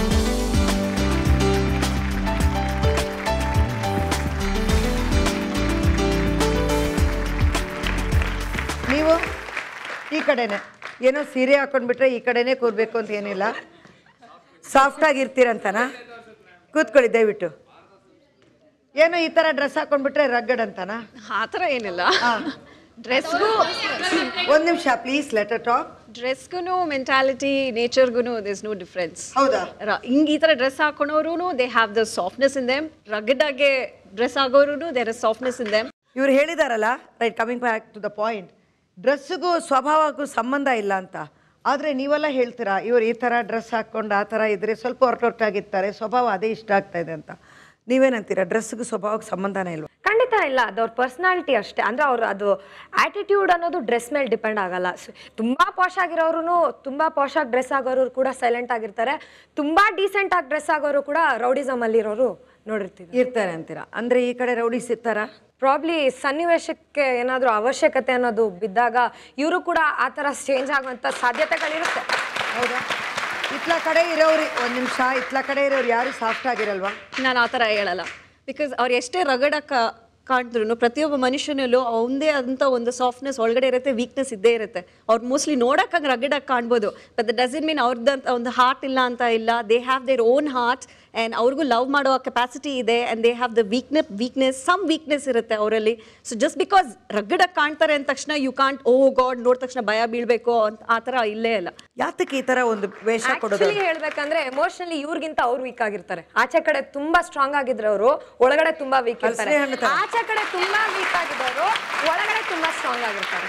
ನೀವು ಈ ಕಡೆನೆ, ಏನೋ ಸೀರೆ ಹಾಕೊಂಡ್ಬಿಟ್ರೆ ಈ ಕಡೆನೇ ಕೂರ್ಬೇಕು ಅಂತ ಏನಿಲ್ಲ. ಸಾಫ್ಟಾಗಿರ್ತೀರಂತನಾ? ಕೂತ್ಕೊಳ್ಳಿ ದಯವಿಟ್ಟು. ಏನೋ ಈ ಥರ ಡ್ರೆಸ್ ಹಾಕೊಂಡ್ಬಿಟ್ರೆ ರಗ್ಗಡ್ ಅಂತನಾ? ಆ ಥರ ಏನಿಲ್ಲ. ಡ್ರೆಸ್ಗೂ ಒಂದು ನಿಮಿಷ ಪ್ಲೀಸ್, ಲೆಟ್ ಅರ್ ಟಾಕ್. ಡ್ರೆಸ್ಗೂ ಮೆಂಟಾಲಿಟಿ, ನೇಚರ್ಗೂ ದಿಸ್ ನೋ ಡಿಫ್ರೆನ್ಸ್. ಹೌದಾ? ಹಿಂಗೆ ಈ ಥರ ಡ್ರೆಸ್ ಹಾಕೊಳೋರು they have the softness in them. Rugged ಆಗಿ ಡ್ರೆಸ್ ಆಗೋರು there is softness in them. ಇವ್ರು ಹೇಳಿದಾರಲ್ಲ, right, coming back to the point, ಡ್ರೆಸ್ಸಿಗೂ ಸ್ವಭಾವಕ್ಕೂ ಸಂಬಂಧ ಇಲ್ಲ ಅಂತ. ಆದರೆ ನೀವೆಲ್ಲ ಹೇಳ್ತೀರಾ ಇವ್ರು ಈ ಥರ ಡ್ರೆಸ್ ಹಾಕ್ಕೊಂಡು ಆ ಥರ ಇದ್ರೆ ಸ್ವಲ್ಪ ಹೊರಟೊಟ್ಟಾಗಿರ್ತಾರೆ, ಸ್ವಭಾವ ಅದೇ ಇಷ್ಟ ಆಗ್ತಾ ಇದೆ ಅಂತ. ನೀವೇನಂತೀರಾ? ಡ್ರೆಸ್ಸಿಗೂ ಸ್ವಭಾವಕ್ಕೆ ಸಂಬಂಧನೇ ಇಲ್ವಾ? ಖಂಡಿತ ಖಂಡಿತ ಇಲ್ಲ, ಅದು ಅವ್ರ ಪರ್ಸನಾಲಿಟಿ ಅಷ್ಟೇ. ಅಂದರೆ ಅವ್ರು ಅದು ಆ್ಯಟಿಟ್ಯೂಡ್ ಅನ್ನೋದು ಡ್ರೆಸ್ ಮೇಲೆ ಡಿಪೆಂಡ್ ಆಗಲ್ಲ. ತುಂಬ ಪಾಶ್ ಆಗಿರೋರು ತುಂಬ ಪಾಶ್ ಆಗಿ ಡ್ರೆಸ್ ಆಗೋರು ಕೂಡ ಸೈಲೆಂಟ್ ಆಗಿರ್ತಾರೆ, ತುಂಬ ಡೀಸೆಂಟ್ ಆಗಿ ಡ್ರೆಸ್ ಆಗೋರು ಕೂಡ ರೌಡಿಸಮ್ ಅಲ್ಲಿರೋರು ನೋಡಿರ್ತೀವಿ ಇರ್ತಾರೆ ಅಂತೀರಾ. ಅಂದರೆ ಈ ಕಡೆ ರೌಡೀಸ್ ಇರ್ತಾರಾ? ಪ್ರಾಬ್ಲಿ ಸನ್ನಿವೇಶಕ್ಕೆ ಏನಾದರೂ ಅವಶ್ಯಕತೆ ಅನ್ನೋದು ಬಿದ್ದಾಗ ಇವರು ಕೂಡ ಆ ಥರ ಚೇಂಜ್ ಆಗುವಂಥ ಸಾಧ್ಯತೆಗಳಿರುತ್ತೆ. ಹೌದಾ? ಇತ್ಲ ಕಡೆ ಇರೋರು ಒಂದು ನಿಮಿಷ, ಇತ್ಲ ಕಡೆ ಇರೋರು ಯಾರು ಸಾಫ್ಟ್ ಆಗಿರಲ್ವಾ? ನಾನು ಆ ಥರ ಹೇಳಲ್ಲ. ಬಿಕಾಸ್ ಅವ್ರು ಎಷ್ಟೇ ರಗಡಕ್ಕೆ ಕಾಣ್ತಿದ್ರು ಪ್ರತಿಯೊಬ್ಬ ಮನುಷ್ಯನಲ್ಲೂ ಅವನದೇ ಆದಂಥ ಒಂದು ಸಾಫ್ಟ್ನೆಸ್ ಒಳಗಡೆ ಇರುತ್ತೆ, ವೀಕ್ನೆಸ್ ಇದ್ದೇ ಇರುತ್ತೆ. ಅವ್ರು ಮೋಸ್ಟ್ಲಿ ನೋಡೋಕ್ಕಾಗ ರಗಡಾಗಿ ಕಾಣ್ಬೋದು, ಬಟ್ ದ ಡಸಂಟ್ ಮೀನ್ ಅವ್ರದ್ದಂತ ಒಂದು ಹಾರ್ಟ್ ಇಲ್ಲ ಅಂತ ಇಲ್ಲ. They have their own heart and ಅವ್ರಿಗೂ ಲವ್ ಮಾಡೋ ಕೆಪಾಸಿಟಿ ಇದೆ and they have the weakness weakness some weakness ಇರುತ್ತೆ ಅವರಲ್ಲಿ. ಸೊ ಜಸ್ಟ್ ಬಿಕಾಸ್ ರಗಡಾಗಿ ಕಾಣ್ತಾರೆ ಅಂದ ತಕ್ಷಣ ಯು ಕಾಂಟ್ ಓ ಗಾಡ್ ನೋಡಿದ ತಕ್ಷಣ ಭಯ ಬೀಳಬೇಕು ಅಂತ ಆ ಥರ ಇಲ್ಲೇ ಇಲ್ಲ. ಯಾತಕ್ಕೆ ಈ ಥರ ಒಂದು ವೇಷ ಕೊಡೋದು? ಆಕ್ಚುಲಿ ಹೇಳ್ಬೇಕಂದ್ರೆ ಎಮೋಷನಲಿ ಇವ್ರಿಗಿಂತ ಅವ್ರು ವೀಕ್ ಆಗಿರ್ತಾರೆ. ಆಚೆ ಕಡೆ ತುಂಬಾ ಸ್ಟ್ರಾಂಗ್ ಆಗಿದ್ರೆ ಅವರು ಒಳಗಡೆ ತುಂಬಾ ವೀಕ್ ಇರ್ತಾರೆ. ಆಚೆ ಕಡೆ ತುಂಬಾ ವೀಕ್ ಆಗಿದ್ದವರು ಒಳಗಡೆ ತುಂಬಾ ಸ್ಟ್ರಾಂಗ್ ಆಗಿರ್ತಾರೆ.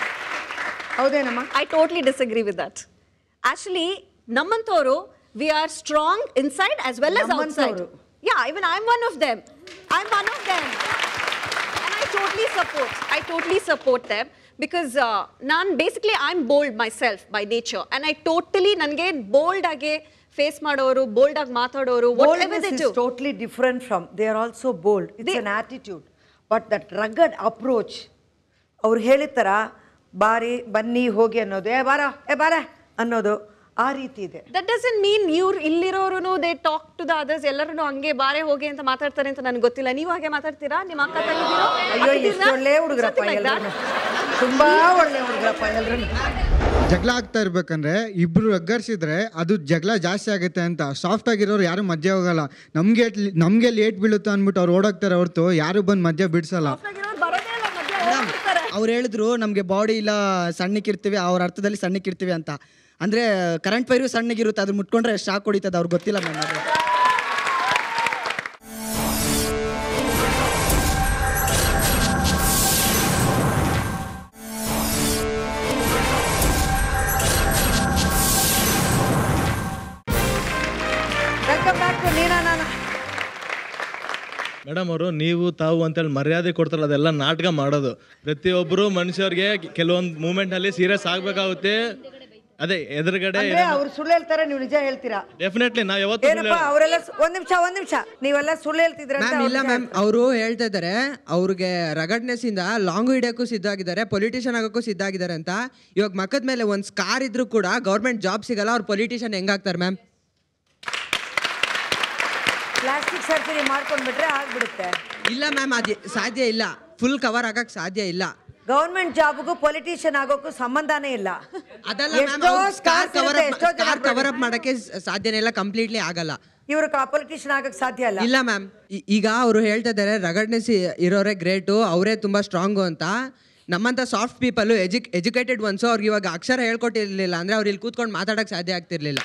ಹೌದೇನಮ್ಮ? I totally disagree with that. Actually ನಮ್ಮಂತವರು we are strong inside as well as outside. Yeah, even I am one of them. I am one of them and I totally support I totally support them because uh, ನಾನು basically I am bold myself by nature and I totally ನನಗೆ bold ಆಗಿ face ಮಾಡೋರು, bold ಆಗಿ ಮಾತಾಡೋರು, boldness is totally different from, they are also bold, it's they, an attitude, but that rugged approach ಅವ್ರು ಹೇಳಿದ ಥರ ಬಾರಿ ಬನ್ನಿ ಹೋಗಿ ಅನ್ನೋದು, ಏ ಬಾರ ಏ ಬಾರ ಅನ್ನೋದು ಆ ರೀತಿ ಇದೆ. ದಟ್ ಡಸಂಟ್ ಮೀನ್ ಇವ್ರು ಇಲ್ಲಿರೋರು they talk to the others ಎಲ್ಲರೂ ಹಂಗೆ ಬಾರೆ ಹೋಗಿ ಅಂತ ಮಾತಾಡ್ತಾರೆ ಅಂತ ನನಗೆ ಗೊತ್ತಿಲ್ಲ. ನೀವು ಹಾಗೆ ಮಾತಾಡ್ತೀರಾ? ನಿಮ್ಮ ಅಕ್ಕ ತಂಗಿದಿರೋ? ಅಯ್ಯೋ ಎಷ್ಟು ಒಳ್ಳೆ ಹುಡುಗರಪ್ಪ ಎಲ್ಲರೂ, ತುಂಬಾ ಒಳ್ಳೆ ಹುಡುಗರಪ್ಪ ಎಲ್ಲರೂ. ಜಗಳ ಆಗ್ತಾ ಇರ್ಬೇಕಂದ್ರೆ ಇಬ್ರು ಅಗ್ಗರ್ಸಿದ್ರೆ ಅದು ಜಗಳ ಜಾಸ್ತಿ ಆಗುತ್ತೆ ಅಂತ. ಸಾಫ್ಟ್ ಆಗಿರೋರು ಯಾರು ಮಧ್ಯ ಹೋಗಲ್ಲ. ನಮ್ಗೆ ನಮ್ಗೆ ಲೇಟ್ ಬೀಳುತ್ತೆ ಅಂದ್ಬಿಟ್ಟು ಅವ್ರು ಓಡೋಗ್ತಾರೆ ಹೊರತು ಯಾರು ಬಂದು ಮಧ್ಯ ಬಿಡಿಸಲ್ಲ. ಅವ್ರು ಹೇಳಿದ್ರು ನಮಗೆ ಬಾಡಿ ಇಲ್ಲ ಸಣ್ಣಕ್ಕಿರ್ತೀವಿ, ಅವ್ರ ಅರ್ಥದಲ್ಲಿ ಸಣ್ಣಕ್ಕಿರ್ತೀವಿ ಅಂತ. ಅಂದರೆ ಕರೆಂಟ್ ವೈರು ಸಣ್ಣಗಿರುತ್ತೆ, ಅದ್ರ ಮುಟ್ಕೊಂಡ್ರೆ ಶಾಕ್ ಹೊಡಿತದೆ, ಅವ್ರಿಗೆ ಗೊತ್ತಿಲ್ಲ ಮ್ಯಾಮ್ ಅದು. ಮೇಡಮ್ ಅವರು ನೀವು ತಾವು ಅಂತೇಳಿ ಮರ್ಯಾದೆ ಕೊಡ್ತಾರಲ್ಲ, ಅದೆಲ್ಲ ನಾಟಕ ಮಾಡೋದು. ಪ್ರತಿಯೊಬ್ಬರು ಮನುಷ್ಯರಿಗೆ ಕೆಲವೊಂದು ಮೂಮೆಂಟಲ್ಲಿ ಸೀರಿಯಸ್ ಆಗಬೇಕಾಗುತ್ತೆ. ಅದೇ ಎದುರುಗಡೆ ಅವ್ರು ಸುಳ್ಳು ಹೇಳ್ತಾರೆ, ನೀವು ನಿಜ ಹೇಳ್ತೀರಾ? ಡೆಫಿನೆಟ್ಲಿ ನಾವು ಯಾವತ್ತೂ ಅವರೆಲ್ಲ ಒಂದ್ ನಿಮಿಷ ಒಂದ್ ನಿಮಿಷ ನೀವೆಲ್ಲ ಸುಳ್ಳು ಹೇಳ್ತಿದ್ರೆ ಇಲ್ಲ ಮ್ಯಾಮ್, ಅವರು ಹೇಳ್ತಾ ಇದ್ದಾರೆ ಅವ್ರಿಗೆ ರಗಡ್ನೆಸ್ ಇಂದ ಲಾಂಗ್ ಹಿಡಿಯೋಕ್ಕೂ ಸಿದ್ಧ ಆಗಿದ್ದಾರೆ, ಪೊಲಿಟಿಷಿಯನ್ ಆಗೋಕ್ಕೂ ಸಿದ್ಧ ಆಗಿದ್ದಾರೆ ಅಂತ. ಇವಾಗ ಮಕ್ಕದ ಮೇಲೆ ಒಂದು ಸ್ಕಾರ್ ಇದ್ರೂ ಕೂಡ ಗೌರ್ಮೆಂಟ್ ಜಾಬ್ ಸಿಗಲ್ಲ, ಅವ್ರು ಪೊಲಿಟಿಷಿಯನ್ ಹೆಂಗಾಗ್ತಾರೆ ಮ್ಯಾಮ್? ಪ್ಲಾಸ್ಟಿಕ್ ಸರ್ಜರಿ ಮಾಡ್ಕೊಂಡ್ಬಿಟ್ರೆ ಆಗ್ಬಿಡುತ್ತೆ. ಇಲ್ಲ ಮ್ಯಾಮ್, ಅದು ಸಾಧ್ಯ ಇಲ್ಲ, ಫುಲ್ ಕವರ್ ಆಗಕ್ಕೆ ಸಾಧ್ಯ ಇಲ್ಲ. ಗವರ್ಮೆಂಟ್ ಜಾಬ್ಗೂ ಪೊಲಿಟಿಷಿಯನ್ ಆಗೋಕ್ಕೂ ಸಂಬಂಧನೇ ಇಲ್ಲ. ಅದಲ್ಲ ಮ್ಯಾಮ್, ಸ್ಕಾರ್ ಕವರ್ ಅಪ್ ಮಾಡಕ್ಕೆ ಸಾಧ್ಯನೇ ಇಲ್ಲ, ಕಂಪ್ಲೀಟ್ಲಿ ಆಗಲ್ಲ. ಇವರು ಪೊಲಿಟಿಷಿಯನ್ ಆಗಕ್ಕೆ ಸಾಧ್ಯ ಇಲ್ಲ. ಇಲ್ಲ ಮ್ಯಾಮ್, ಈಗ ಅವರು ಹೇಳ್ತಾ ಇದ್ದಾರೆ ರಗಡ್ನೆಸ್ ಇರೋರೇ ಗ್ರೇಟು, ಅವರೇ ತುಂಬಾ ಸ್ಟ್ರಾಂಗು ಅಂತ. ನಮ್ಮಂಥ soft people edu educated ones ಅವ್ರಿಗೆ ಇವಾಗ ಅಕ್ಷರ ಹೇಳ್ಕೊಟ್ಟಿರ್ಲಿಲ್ಲ ಅಂದ್ರೆ ಅವ್ರು ಇಲ್ಲಿ ಕೂತ್ಕೊಂಡು ಮಾತಾಡಕ್ಕೆ ಸಾಧ್ಯ ಆಗ್ತಿರ್ಲಿಲ್ಲ.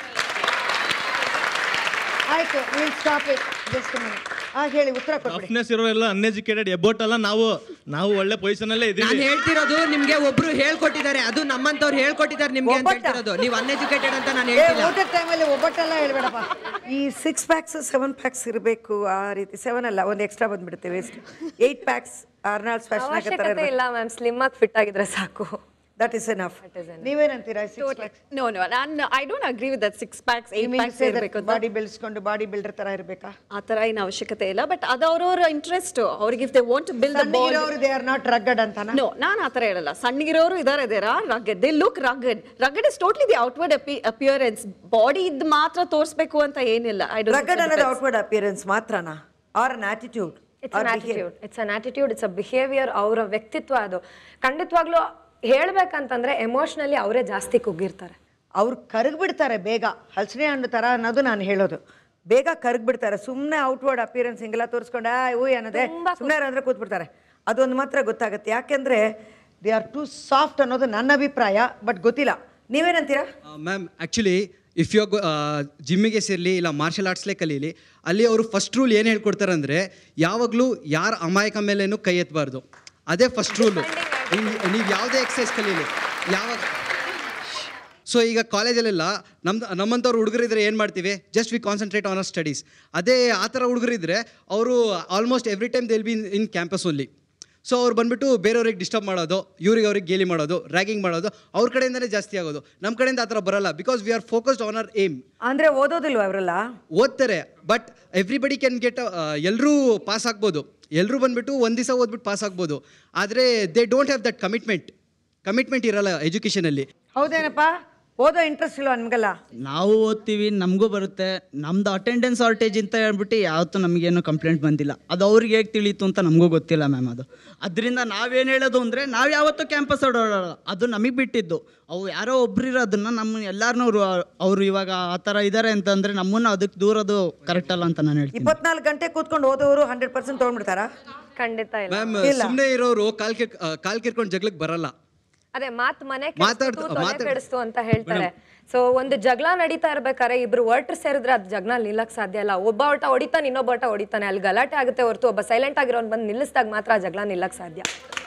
ಆಯ್ತು, will stop it just a minute. ಆ ಹೇಳಿ, ಉತ್ತರ ಕೊಡಿ. ಸಾಫ್ಟ್ನೆಸ್ ಇರೋರೆಲ್ಲ ಅನ್ಎಜುಕೇಟೆಡ್ ಎಬೋಟ್ ಅಲ್ಲ, ನಾವು ನಾವು ಒಳ್ಳೆ ಪೊಸಿಷನ್ ಅಲ್ಲೇ ಇದ್ದೀವಿ. ನಾನು ಹೇಳ್ತಿರೋದು ನಿಮ್ಗೆ ಒಬ್ರು ಹೇಳ್ಕೊಟ್ಟಿದ್ದಾರೆ, ಅದು ನಮ್ಮಂತವ್ರು ಹೇಳ್ಕೊಟ್ಟಿದ್ದಾರೆ ನಿಮ್ಗೆ ಅಂತ ಹೇಳ್ತಿರೋದು. ನೀವು ಅನ್ಎಜುಕೇಟೆಡ್ ಅಂತ ನಾನು ಹೇಳ್ತಿಲ್ಲ. ಊಟದ ಟೈಮಲ್ಲಿ ಒಬ್ಬಟ್ಟೆಲ್ಲ ಹೇಳ್ಬೇಡಪ್ಪ. ಈ ಸಿಕ್ಸ್ ಪ್ಯಾಕ್ಸ್ ಸೆವೆನ್ ಪ್ಯಾಕ್ಸ್ ಇರಬೇಕು, ಆ ರೀತಿ. ಸೆವೆನ್ ಅಲ್ಲ, ಒಂದು ಎಕ್ಸ್ಟ್ರಾ ಬಂದ್ಬಿಡುತ್ತೆ waist. Eight packs Arnold's fashion ಅವಶ್ಯಕತೆ ಇಲ್ಲ ಮ್ಯಾಮ್, ಸ್ಲಿಮ್ ಆಗಿ ಫಿಟ್ ಆಗಿದ್ರೆ ಸಾಕು. That is enough. ನೀವೇನಂತೀರಾ? No, no, ನಾನು I don't agree with that. Six packs, eight packs ಇರಬೇಕು. ಬಾಡಿ ಬೆಳೆಸ್ಕೊಂಡು ಬಾಡಿ ಬಿಲ್ಡರ್ ತರ ಇರಬೇಕಾ? ಆ ತರ ಏನು ಅವಶ್ಯಕತೆ ಇಲ್ಲ. ಬಟ್ ಅದು ಅವ್ರವ್ರ ಇಂಟ್ರೆಸ್ಟ್. ಅವ್ರಿಗೆ if they want to build a body, they are not rugged ಅಂತಾನಾ? No, ನಾನು ಆ ತರ ಹೇಳಲ್ಲ. ಸಣ್ಣಗಿರೋರು ಇದಾರೆ, they are rugged. They look rugged. Rugged is totally the outward appearance. Body ಇದ್ ಮಾತ್ರ ತೋರಿಸಬೇಕು ಅಂತ ಏನಿಲ್ಲ. I don't. Rugged ಅನ್ನೋದು outward appearance ಮಾತ್ರನಾ? Or an attitude? It's an attitude. It's an attitude. It's a behavior. ಅವರ ವ್ಯಕ್ತಿತ್ವ ಅದು. ಖಂಡಿತವಾಗ್ಲೂ ಹೇಳ್ಬೇಕಂತಂದ್ರೆ ಎಮೋಷನಲಿ ಅವರೇ ಜಾಸ್ತಿ ಕುಗ್ಗಿರ್ತಾರೆ. ಅವ್ರು ಕರಗ್ಬಿಡ್ತಾರೆ ಬೇಗ, ಹಲಸಿನ ಹಣ್ಣು ಥರ ಅನ್ನೋದು ನಾನು ಹೇಳೋದು. ಬೇಗ ಕರಗ್ಬಿಡ್ತಾರೆ. ಸುಮ್ಮನೆ ಔಟ್ವರ್ಡ್ ಅಪಿಯರೆನ್ಸ್ ಹಿಂಗೆಲ್ಲ ತೋರಿಸ್ಕೊಂಡ ಹೂ ಅನ್ನೋದೇ ಸುಮ್ಮನೆ ಅಂದರೆ ಕೂತ್ಬಿಡ್ತಾರೆ. ಅದೊಂದು ಮಾತ್ರ ಗೊತ್ತಾಗುತ್ತೆ, ಯಾಕೆಂದರೆ ದೇ ಆರ್ ಟು ಸಾಫ್ಟ್ ಅನ್ನೋದು ನನ್ನ ಅಭಿಪ್ರಾಯ. ಬಟ್ ಗೊತ್ತಿಲ್ಲ, ನೀವೇನಂತೀರಾ? ಮ್ಯಾಮ್ ಆ್ಯಕ್ಚುಲಿ ಇಫ್ ಯು ಜಿಮ್ಮಿಗೆ ಸೇರಲಿ ಇಲ್ಲ ಮಾರ್ಷಲ್ ಆರ್ಟ್ಸ್ಲೇ ಕಲೀಲಿ, ಅಲ್ಲಿ ಅವರು ಫಸ್ಟ್ ರೂಲ್ ಏನು ಹೇಳ್ಕೊಡ್ತಾರೆ ಅಂದರೆ ಯಾವಾಗಲೂ ಯಾರ ಅಮಾಯಕ ಮೇಲೇನು ಕೈ ಎತ್ತಬಾರ್ದು. ಅದೇ ಫಸ್ಟ್ ರೂಲು. ನೀವು ಯಾವುದೇ ಎಕ್ಸಸೈಸ್ ಕಲೀಲಿ, ಯಾವಾಗ ಸೊ ಈಗ ಕಾಲೇಜಲ್ಲೆಲ್ಲ ನಮ್ದು ನಮ್ಮಂಥವ್ರು ಹುಡುಗರಿದ್ರೆ ಏನು ಮಾಡ್ತೀವಿ, just we concentrate on our studies. ಅದೇ ಆ ಥರ ಹುಡುಗರಿದ್ರೆ ಅವರು almost every time they will be in campus only. So ಅವ್ರು ಬಂದುಬಿಟ್ಟು ಬೇರೆಯವ್ರಿಗೆ ಡಿಸ್ಟರ್ಬ್ ಮಾಡೋದು, ಇವ್ರಿಗೆ ಅವ್ರಿಗೆ ಗೇಲಿ ಮಾಡೋದು, ರ್ಯಾಗಿಂಗ್ ಮಾಡೋದು ಅವ್ರ ಕಡೆಯಿಂದನೇ ಜಾಸ್ತಿ ಆಗೋದು. ನಮ್ಮ ಕಡೆಯಿಂದ ಆ ಥರ ಬರಲ್ಲ, because we are focused on our aim. ಅಂದರೆ ಓದೋದಿಲ್ವ ಅವರೆಲ್ಲ? ಓದ್ತಾರೆ, ಬಟ್ ಎವ್ರಿಬಡಿ ಕ್ಯಾನ್ ಗೆಟ್, ಎಲ್ಲರೂ ಪಾಸ್ ಆಗ್ಬೋದು, ಎಲ್ಲರೂ ಬಂದುಬಿಟ್ಟು ಒಂದು ದಿವಸ ಓದ್ಬಿಟ್ಟು ಪಾಸ್ ಆಗ್ಬೋದು. ಆದರೆ they don't have that commitment commitment ಇರಲ್ಲ ಎಜುಕೇಷನಲ್ಲಿ. ಹೌದೇನಪ್ಪ? ಓದೋ ಇಂಟ್ರೆಸ್ಟ್ ಇಲ್ವಾ ನಿಮಗೆಲ್ಲ? ನಾವು ಓದ್ತೀವಿ, ನಮಗೂ ಬರುತ್ತೆ. ನಮ್ದು ಅಟೆಂಡೆನ್ಸ್ ಶಾರ್ಟೇಜ್ ಅಂತ ಹೇಳ್ಬಿಟ್ಟು ಯಾವತ್ತೂ ನಮಗೇನು ಕಂಪ್ಲೇಂಟ್ ಬಂದಿಲ್ಲ. ಅದು ಅವ್ರಿಗೆ ಹೇಗೆ ತಿಳಿಯಿತು ಅಂತ ನಮಗೂ ಗೊತ್ತಿಲ್ಲ ಮ್ಯಾಮ್. ಅದು ಅದರಿಂದ ನಾವೇನು ಹೇಳೋದು ಅಂದರೆ ನಾವು ಯಾವತ್ತೂ ಕ್ಯಾಂಪಸ್ ಓಡಾಡಲ್ಲ, ಅದು ನಮಗೆ ಬಿಟ್ಟಿದ್ದು. ಅವು ಯಾರೋ ಒಬ್ರು ಇರೋದನ್ನ ನಮ್ಮ ಎಲ್ಲಾರನ್ನೂ ಅವರು ಇವಾಗ ಆ ಥರ ಇದ್ದಾರೆ ಅಂತಂದರೆ ನಮ್ಮನ್ನು ಅದಕ್ಕೆ ದೂರೋದು ಕರೆಕ್ಟ್ ಅಲ್ಲ ಅಂತ ನಾನು ಹೇಳ್ತೀನಿ. ಇಪ್ಪತ್ನಾಲ್ಕು ಗಂಟೆ ಕೂತ್ಕೊಂಡು ಓದೋರು ಹಂಡ್ರೆಡ್ ಪರ್ಸೆಂಟ್ ತೊಗೊಂಡ್ಬಿಡ್ತಾರಾ? ಖಂಡಿತ ಇಲ್ಲ ಮ್ಯಾಮ್, ಸುಮ್ಮನೆ ಇರೋರು ಕಾಲ್ ಕಿರ್ ಕಾಲ್ ಕಿರ್ಕೊಂಡು ಜಗ್ಲಕ್ಕೆ ಬರಲ್ಲ. ಅದೇ ಮಾತ್ ಮನೆ ಮಾತಾಡ್ತು- ಕೆಡಿಸ್ತು, ತೊಲೆ ಮಾತಾಡ್- ಕೆಡಿಸ್ತು ಅಂತ ಹೇಳ್ತಾರೆ. ಸೊ ಒಂದು ಜಗಳ ನಡೀತಾ ಇರ್ಬೇಕಾದ್ರೆ ಇಬ್ರು ಒಟ್ರು ಸೇರಿದ್ರೆ ಅದು ಜಗಳ ನಿಲ್ಲಕ್ ಸಾಧ್ಯ ಇಲ್ಲ. ಒಬ್ಬ ಒಟ ಹೊಡಿತಾನೆ, ಇನ್ನೊಬ್ಬ ಒಟ ಹೊಡಿತಾನೆ, ಅಲ್ಲಿ ಗಲಾಟೆ ಆಗುತ್ತೆ ಹೊರತು ಒಬ್ಬ ಸೈಲೆಂಟ್ ಆಗಿರೋನ್ ಬಂದು ನಿಲ್ಲಿಸಿದಾಗ ಮಾತ್ರ ಆ ಜಗಳ ನಿಲ್ಲಕ್ ಸಾಧ್ಯ.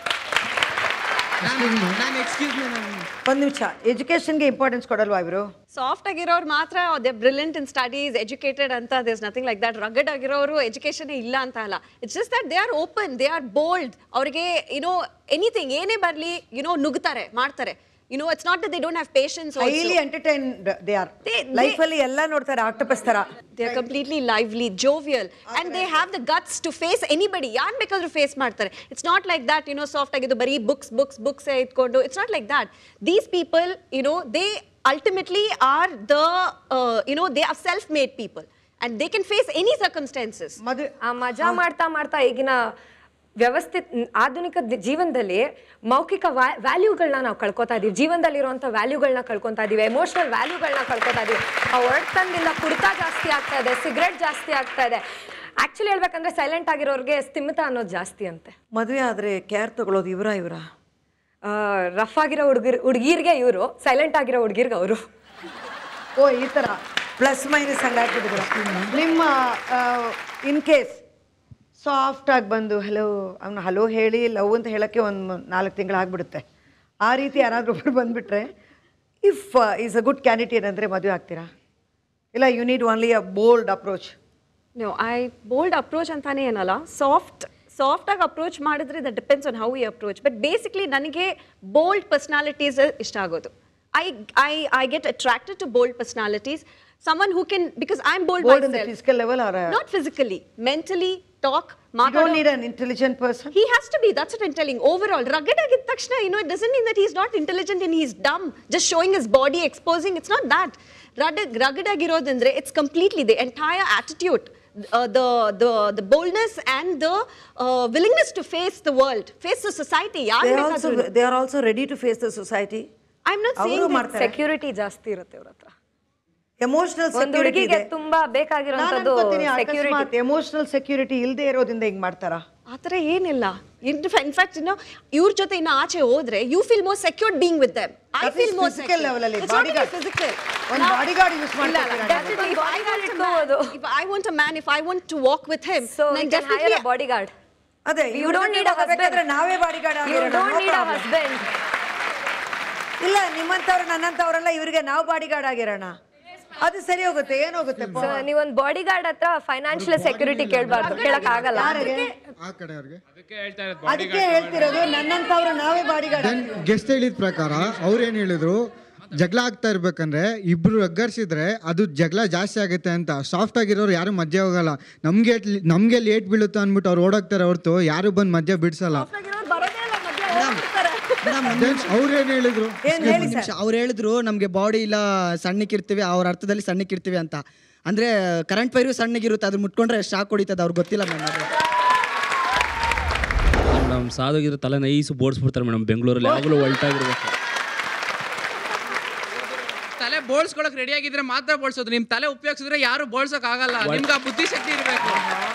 ಒಂದು ನಿಮಿಷ, ಎಜುಕೇಶನ್ಗೆ ಇಂಪಾರ್ಟೆನ್ಸ್ ಕೊಡಲ್ವಾ ಇವರು? ಸಾಫ್ಟ್ ಆಗಿರೋರು ಮಾತ್ರ they brilliant in studies, educated ಅಂತ, there's nothing like that. Rugged ಆಗಿರೋರು ಎಜುಕೇಶನ್ ಇಲ್ಲ ಅಂತ ಅಲ್ಲ. It's just that they are open, they are bold. ಅವ್ರಿಗೆ ಯುನೋ ಎನಿಥಿಂಗ್ ಏನೇ ಬರಲಿ ಯುನೋ ನುಗ್ತಾರೆ, ಮಾಡ್ತಾರೆ. You know, it's not that they don't have patience also. Highly entertained they are. Life ಅಲ್ಲಿ ಎಲ್ಲ ನೋಡ್ತಾರೆ ಆಕ್ಟೋಪಸ್ ತರ. They are completely lively, jovial, and they have the guts to face anybody. ಯಾರು ಬೇಕಾದ್ರೂ face ಮಾಡ್ತಾರೆ. It's not like that, you know, soft ಆಗಿದ್ದು ಬರೀ books books books ಇಟ್ಕೊಂಡು. It's not like that. These people, you know, they ultimately are the uh, you know, they are self-made people and they can face any circumstances. ಆ ಮಜಾ ಮಾಡ್ತಾ ಮಾಡ್ತಾ ಈಗಿನ ವ್ಯವಸ್ಥಿತ ಆಧುನಿಕ ಜೀವನದಲ್ಲಿ ಮೌಖಿಕ ವ್ಯಾಲ್ಯೂಗಳನ್ನ ನಾವು ಕಳ್ಕೊತಾ ಇದೀವಿ. ಜೀವನದಲ್ಲಿರುವಂಥ ವ್ಯಾಲ್ಯೂಗಳನ್ನ ಕಳ್ಕೊತಾ ಇದೀವಿ, ಎಮೋಷನಲ್ ವ್ಯಾಲ್ಯೂಗಳನ್ನ ಕಳ್ಕೊತಾ ಇದೀವಿ. ಆ ಒಡ್ತನದಿಂದ ಕುಡಿತ ಜಾಸ್ತಿ ಆಗ್ತಾ ಇದೆ, ಸಿಗರೆಟ್ ಜಾಸ್ತಿ ಆಗ್ತಾ ಇದೆ. ಆಕ್ಚುಲಿ ಹೇಳ್ಬೇಕಂದ್ರೆ ಸೈಲೆಂಟ್ ಆಗಿರೋರಿಗೆ ಸ್ಥಿಮಿತ ಅನ್ನೋದು ಜಾಸ್ತಿ ಅಂತೆ. ಮದುವೆ ಆದ್ರೆ ಕೇರ್ ತಗೊಳ್ಳೋದು ಇವರ ಇವರ ರಫ್ ಆಗಿರೋ ಹುಡುಗಿರ್ ಹುಡುಗಿರ್ಗೆ ಇವರು, ಸೈಲೆಂಟ್ ಆಗಿರೋ ಹುಡುಗಿರ್ಗೆ ಅವರು. ಓ, ಈ ಥರ ಪ್ಲಸ್ ಮೈನಸ್ ಹಂಗಾಗ್ಬಿಟ್ಟಿದ್ರು. ನಿಮ್ಮ ಇನ್ ಕೇಸ್ ಸಾಫ್ಟ್ ಆಗಿ ಬಂದು ಹಲೋ ಅವನು ಹಲೋ ಹೇಳಿ ಲವ್ ಅಂತ ಹೇಳೋಕ್ಕೆ ಒಂದು ನಾಲ್ಕು ತಿಂಗಳು ಆಗ್ಬಿಡುತ್ತೆ. ಆ ರೀತಿ ಯಾರಾದರೂ ಒಬ್ಬರು ಬಂದುಬಿಟ್ರೆ if is a good candidate ಅಂದರೆ ಮದುವೆ ಆಗ್ತೀರಾ? ಇಲ್ಲ you need only a bold approach? No, I bold approach ಅಂತಾನೆ ಏನಲ್ಲ, ಸಾಫ್ಟ್ ಸಾಫ್ಟಾಗಿ ಅಪ್ರೋಚ್ ಮಾಡಿದ್ರೆ that depends on how you approach. But basically ನನಗೆ ಬೋಲ್ಡ್ ಪರ್ಸ್ನಾಲಿಟೀಸ್ ಇಷ್ಟ ಆಗೋದು. I I I get attracted to bold personalities. Someone who can, because I'm bold, bold myself. in the physical level or a... not physically, mentally, talk. You don't need an intelligent person? He has to be, that's what I'm telling. Overall, rugged agid takshana, you know, it doesn't mean that he's not intelligent and he's dumb, just showing his body, exposing. It's not that. Rugged, rugged agirodandre, it's completely the entire attitude, uh, the, the, the boldness and the uh, willingness to face the world, face the society. They are, also, they are also ready to face the society. I'm not saying that. Security ಜಾಸ್ತಿ ಇರುತ್ತೆ ಅವ್ರ ಹತ್ರ. Emotional security ಇದೆ, ತುಂಬಾ ಬೇಕಾಗಿರೋಂಥದ್ದು security. Emotional security ಇಲ್ಲದೆ ಇರೋದ್ರಿಂದ ಹಿಂಗ್ ಮಾಡ್ತಾರಾ? ಆ ಥರ ಏನಿಲ್ಲ. ಇನ್ಫ್ಯಾಕ್ಟ್ ಇನ್ನು ಇವ್ರ ಜೊತೆ ಇನ್ನು ಆಚೆ ಹೋದ್ರೆ you feel more secured being with them. I feel more physical level ಅಲ್ಲಿ ಬಾಡಿಗಾರ್ಡ್ ಫಿಸಿಕಲ್ ಒಂದು ಬಾಡಿಗಾರ್ಡ್ ಯೂಸ್ ಮಾಡ್ತಾರೆ. If I want a man, if I want to walk with him, so we can hire a bodyguard. ಅದೇ you don't need a husband. ನಾವೇ bodyguard ಆಗಿರೋಣ. You don't need a husband. ಇಲ್ಲ, ನಿಮ್ಮಂತವ್ರು ನನ್ನಂತವರೆಲ್ಲ ಇವರಿಗೆ ನಾವು bodyguard ಆಗಿರೋಣ, ಅದು ಸರಿ ಹೋಗುತ್ತೆ. ಏನಾಗುತ್ತೆ? ನೀವೊಂದು ಬಾಡಿಗಾರ್ಡ್ ಹತ್ರ ಫೈನಾನ್ಷಿಯಲ್ ಸೆಕ್ಯೂರಿಟಿ ಕೇಳಬಾರ್ದು, ಕೇಳಕ್ ಆಗಲ್ಲ. ಅದಕ್ಕೆ ಹೇಳ್ತಿರೋದು ನನ್ನಂತವ್ರು ನಾವೇ ಬಾಡಿಗಾರ್ಡ್. ಗೆಸ್ಟ್ ಹೇಳಿದ ಪ್ರಕಾರ ಅವ್ರೇನು ಹೇಳಿದ್ರು, ಜಗಳ ಆಗ್ತಾ ಇರ್ಬೇಕಂದ್ರೆ ಇಬ್ರು ಅಗ್ಗರ್ಸಿದ್ರೆ ಅದು ಜಗಳ ಜಾಸ್ತಿ ಆಗುತ್ತೆ ಅಂತ. ಸಾಫ್ಟ್ ಆಗಿರೋರು ಯಾರು ಮಧ್ಯ ಹೋಗಲ್ಲ. ನಮ್ಗೆ ನಮ್ಗೆ ಲೇಟ್ ಬೀಳುತ್ತೆ ಅಂದ್ಬಿಟ್ಟು ಅವ್ರು ಓಡಾಕ್ತಾರೆ ಹೊರತು ಯಾರು ಬಂದು ಮಧ್ಯ ಬಿಡಿಸಲ್ಲ. ಅವ್ರೇನು ಹೇಳಿದ್ರು, ಅವ್ರು ಹೇಳಿದ್ರು ನಮಗೆ ಬಾಡಿ ಇಲ್ಲ ಸಣ್ಣಕ್ಕಿರ್ತೀವಿ, ಅವ್ರ ಅರ್ಥದಲ್ಲಿ ಸಣ್ಣಕ್ಕಿರ್ತೀವಿ ಅಂತ. ಅಂದ್ರೆ ಕರೆಂಟ್ ವೈರು ಸಣ್ಣಗಿರುತ್ತೆ, ಅದ್ರ ಮುಟ್ಕೊಂಡ್ರೆ ಶಾಕ್ ಹೊಡಿತದೆ, ಅವ್ರಿಗೆ ಗೊತ್ತಿಲ್ಲ ಮೇಡಮ್. ಮೇಡಮ್ ಸಾದೋಗಿದ್ರೆ ತಲೆ ನೈಸು ಬೋಡ್ಸ್ಬಿಡ್ತಾರೆ ಮೇಡಮ್. ಬೆಂಗಳೂರಲ್ಲಿ ಯಾವಾಗಲೂ ಒಲ್ಟಾಗಿರ್ಬೇಕು. ತಲೆ ಬೋಳ್ಸ್ಕೊಳಕ್ ರೆಡಿ ಆಗಿದ್ರೆ ಮಾತ್ರ ಬೋಳ್ಸೋದು. ನಿಮ್ ತಲೆ ಉಪಯೋಗಿಸಿದ್ರೆ ಯಾರು ಬೋಳ್ಸಕ್ ಆಗಲ್ಲ. ನಿಮ್ಗೆ ಆ ಬುದ್ಧಿಶಕ್ತಿ ಇರಬೇಕು.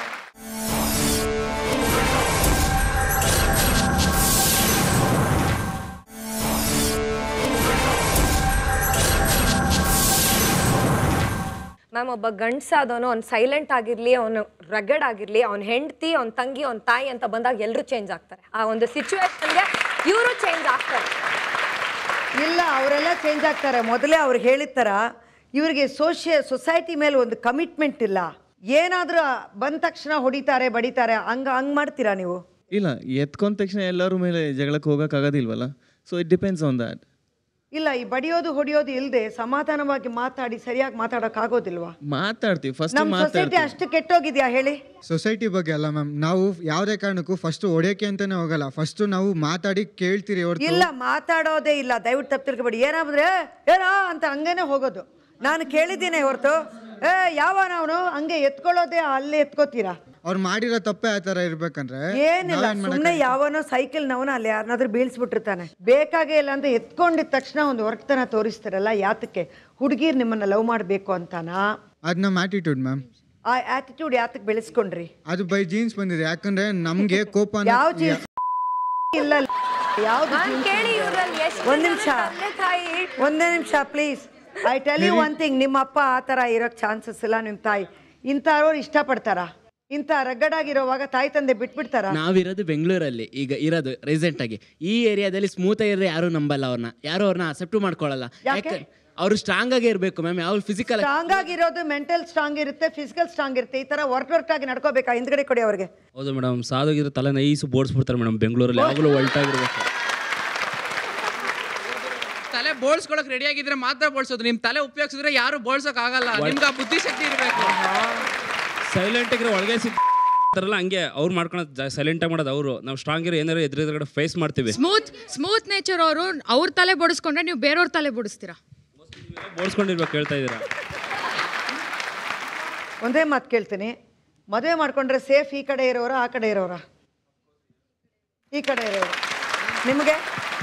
ಮ್ಯಾಮ್, ಒಬ್ಬ ಗಂಡಸಾದವನು ಅವ್ನು ಸೈಲೆಂಟ್ ಆಗಿರ್ಲಿ, ಅವನು ರಗಡ್ ಆಗಿರ್ಲಿ, ಅವ್ನ ಹೆಂಡತಿ, ಅವ್ನ ತಂಗಿ, ಅವ್ನ ತಾಯಿ ಅಂತ ಬಂದಾಗ ಎಲ್ಲರೂ ಚೇಂಜ್ ಆಗ್ತಾರೆ. ಆ ಒಂದು ಸಿಚುವೇಶನ್ಗೆ ಇವರು ಚೇಂಜ್ ಆಗ್ತಾರೆ. ಇಲ್ಲ ಅವರೆಲ್ಲ ಚೇಂಜ್ ಆಗ್ತಾರೆ. ಮೊದಲೇ ಅವ್ರಿಗೆ ಹೇಳಿದ ಥರ ಇವರಿಗೆ ಸೋಷಿಯ ಸೊಸೈಟಿ ಮೇಲೆ ಒಂದು ಕಮಿಟ್ಮೆಂಟ್ ಇಲ್ಲ. ಏನಾದರೂ ಬಂದ ತಕ್ಷಣ ಹೊಡಿತಾರೆ ಬಡಿತಾರೆ ಹಂಗ ಹಂಗೆ ಮಾಡ್ತೀರಾ ನೀವು? ಇಲ್ಲ, ಎತ್ಕೊಂಡ ತಕ್ಷಣ ಎಲ್ಲರ ಮೇಲೆ ಜಗಳಕ್ಕೆ ಹೋಗಕ್ಕೆ ಆಗೋದಿಲ್ವಲ್ಲ. So it depends on that. ಇಲ್ಲ, ಈ ಬಡಿಯೋದು ಹೊಡಿಯೋದು ಇಲ್ಲದೆ ಸಮಾಧಾನವಾಗಿ ಮಾತಾಡಿ ಸರಿಯಾಗಿ ಮಾತಾಡೋಕೆ ಆಗೋದಿಲ್ವಾ? ಮಾತಾಡ್ತೀವಿ ಫಸ್ಟ್. ನಮ್ಮ ಸೊಸೈಟಿ ಅಷ್ಟು ಕೆಟ್ಟೋಗಿದ್ಯಾ ಹೇಳಿ? ಸೊಸೈಟಿ ಬಗ್ಗೆ ಅಲ್ಲ ಮ್ಯಾಮ್, ನಾವು ಯಾವುದೇ ಕಾರಣಕ್ಕೂ ಫಸ್ಟ್ ಹೊಡೆಯೋಕೆ ಅಂತಾನೆ ಹೋಗಲ್ಲ. ಫಸ್ಟ್ ನಾವು ಮಾತಾಡಿ ಕೇಳ್ತೀರಿ. ಇಲ್ಲ, ಮಾತಾಡೋದೇ ಇಲ್ಲ. ದಯವಿಟ್ಟು ತಪ್ಪು ತಿಳ್ಕೊಬೇಡಿ. ಏನಾದ್ರೆ ಏನೋ ಅಂತ ಹಂಗೇನೆ ಹೋಗೋದು. ನಾನು ಕೇಳಿದ್ದೀನಿ ಹೊರತು ಏ ಯಾವ ನಾವು ಹಂಗೆ ಎತ್ಕೊಳ್ಳೋದೇ ಅಲ್ಲೇ ಎತ್ಕೋತೀರಾ? ಅವ್ರು ಮಾಡಿರೋ ತಪ್ಪೇ ಆ ಥರ ಇರ್ಬೇಕಂದ್ರೆ ಏನಿಲ್ಲ, ಸುಮ್ಮನೆ ಯಾವನೋ ಸೈಕಲ್ ನವನ ಅಲ್ಲಿ ಯಾರನ್ನಾದ್ರೂ ಬೀಳ್ಸ್ಬಿಟ್ಟಿರ್ತಾನೆ. ಬೇಕಾಗೇ ಇಲ್ಲ ಅಂತ ಎತ್ಕೊಂಡಿದ ತಕ್ಷಣ ಒಂದು ಹೊರತನ ತೋರಿಸ್ತಾರಲ್ಲ, ಯಾತಕ್ಕೆ? ಹುಡುಗಿರ್ ನಿಮ್ಮನ್ನ ಲವ್ ಮಾಡಬೇಕು ಅಂತಾನಾ? ಅದು ನಮ್ಮ ಆಟಿಟ್ಯೂಡ್ ಮ್ಯಾಮ್. ಆ ಆಟಿಟ್ಯೂಡ್ ಯಾತಕ್ಕೆ ಬೆಳೆಸ್ಕೊಂಡ್ರಿ? ಅದು ಬೈ ಜೀನ್ಸ್ ಬಂದಿದೆ. ಯಾಕಂದ್ರೆ ನಮ್ಗೆ ಕೋಪ ಯಾವ ಜೀನ್ಸ್ ಇಲ್ಲ, ಯಾವ್ದು ಒಂದ್ ನಿಮಿಷ ಒಂದೇ ನಿಮಿಷ please. I tell you one thing, ನಿಮ್ಮ ಅಪ್ಪ ಆ ಥರ ಇರೋಕ್ಕೆ ಚಾನ್ಸಸ್ ಇಲ್ಲ. ನಿಮ್ಮ ತಾಯಿ ಇಂಥವ್ರು ಇಷ್ಟಪಡ್ತಾರ? ಇಂಥ ರಗ್ಗಡಾಗಿರೋವಾಗ ತಾಯಿ ತಂದೆ ಬಿಟ್ಬಿಡ್ತಾರ? ನಾವಿರೋದು ಬೆಂಗಳೂರಲ್ಲಿ ಈಗ ಇರೋದು ರೀಸೆಂಟ್ ಆಗಿ. ಈ ಏರಿಯಾದಲ್ಲಿ ಸ್ಮೂತ್ ಆಗಿರೋ ಯಾರು ನಂಬಲ್ಲ ಅವ್ರನ್ನ, ಯಾರು ಅವ್ರನ್ನ ಅಕ್ಸೆಪ್ಟ್ ಮಾಡ್ಕೊಳ್ಳಲ್ಲ. ಯಾಕೆ? ಅವರು ಸ್ಟ್ರಾಂಗ್ ಆಗೇ ಇರಬೇಕು ಮ್ಯಾಮ್. ಯಾವ ಫಿಸಿಕಲ್ ಸ್ಟ್ರಾಂಗ್ ಆಗಿರೋದು ಮೆಂಟಲ್ ಸ್ಟ್ರಾಂಗ್ ಇರುತ್ತೆ, ಫಿಸಿಕಲ್ ಸ್ಟ್ರಾಂಗ್ ಇರುತ್ತೆ. ಈ ತರ ವರ್ಕ್ ವರ್ಕ್ ಆಗಿ ನಡ್ಕೋಬೇಕಾ? ಹಿಂದ್ಗಡೆ ಕೊಡಿ ಅವ್ರಿಗೆ. ಹೌದು ಮೇಡಮ್, ಸಾದೋಗಿರೋ ತಲೆ ನೈಸು ಬೋಡ್ಸ್ಬಿಡ್ತಾರೆ ಮೇಡಮ್ ಬೆಂಗಳೂರಲ್ಲಿ. ಯಾವಾಗಲೂ ಒಲ್ಟಾಗಿರ್ಬೇಕು. ತಲೆ ಬೋಳ್ಸ್ಕೊಳಕ್ ರೆಡಿ ಆಗಿದ್ರೆ ಮಾತ್ರ ಬೋಳ್ಸೋದು. ನಿಮ್ ತಲೆ ಉಪಯೋಗಿಸಿದ್ರೆ ಯಾರು ಬೋಳ್ಸಕ್ ಆಗಲ್ಲ. ನಿಮ್ಗೆ ಆ ಬುದ್ಧಿಶಕ್ತಿ ಇರಬೇಕು. ಸೈಲೆಂಟ್ ಆಗಿರೋ ಒಳಗೆ ಸಿಗ್ತಾರಲ್ಲ ಹಂಗೆ ಅವ್ರು ಮಾಡ್ಕೊಳೋದು, ಸೈಲೆಂಟ್ ಆಗಿ ಮಾಡೋದು ಅವರು. ನಾವು ಸ್ಟ್ರಾಂಗ್ ಇರೋ ಏನಾರು ಎದುರುಗಡೆ ಫೇಸ್ ಮಾಡ್ತೀವಿ. ಸ್ಮೂತ್ ಸ್ಮೂತ್ ನೇಚರ್ ಅವರು ಅವ್ರ ತಲೆ ಬಡಿಸ್ಕೊಂಡ್ರೆ ನೀವು ಬೇರೆಯವ್ರ ತಲೆ ಬಡಿಸ್ತೀರಾ? ಬೋಳ್ಸ್ಕೊಂಡಿರ್ಬೇಕು ಹೇಳ್ತಾ ಇದ್ದೀರಾ? ಒಂದೇ ಮಾತು ಕೇಳ್ತೀನಿ, ಮದುವೆ ಮಾಡ್ಕೊಂಡ್ರೆ ಸೇಫ್ ಈ ಕಡೆ ಇರೋರ ಆ ಕಡೆ ಇರೋರ? ಈ ಕಡೆ ಇರೋರು. ನಿಮಗೆ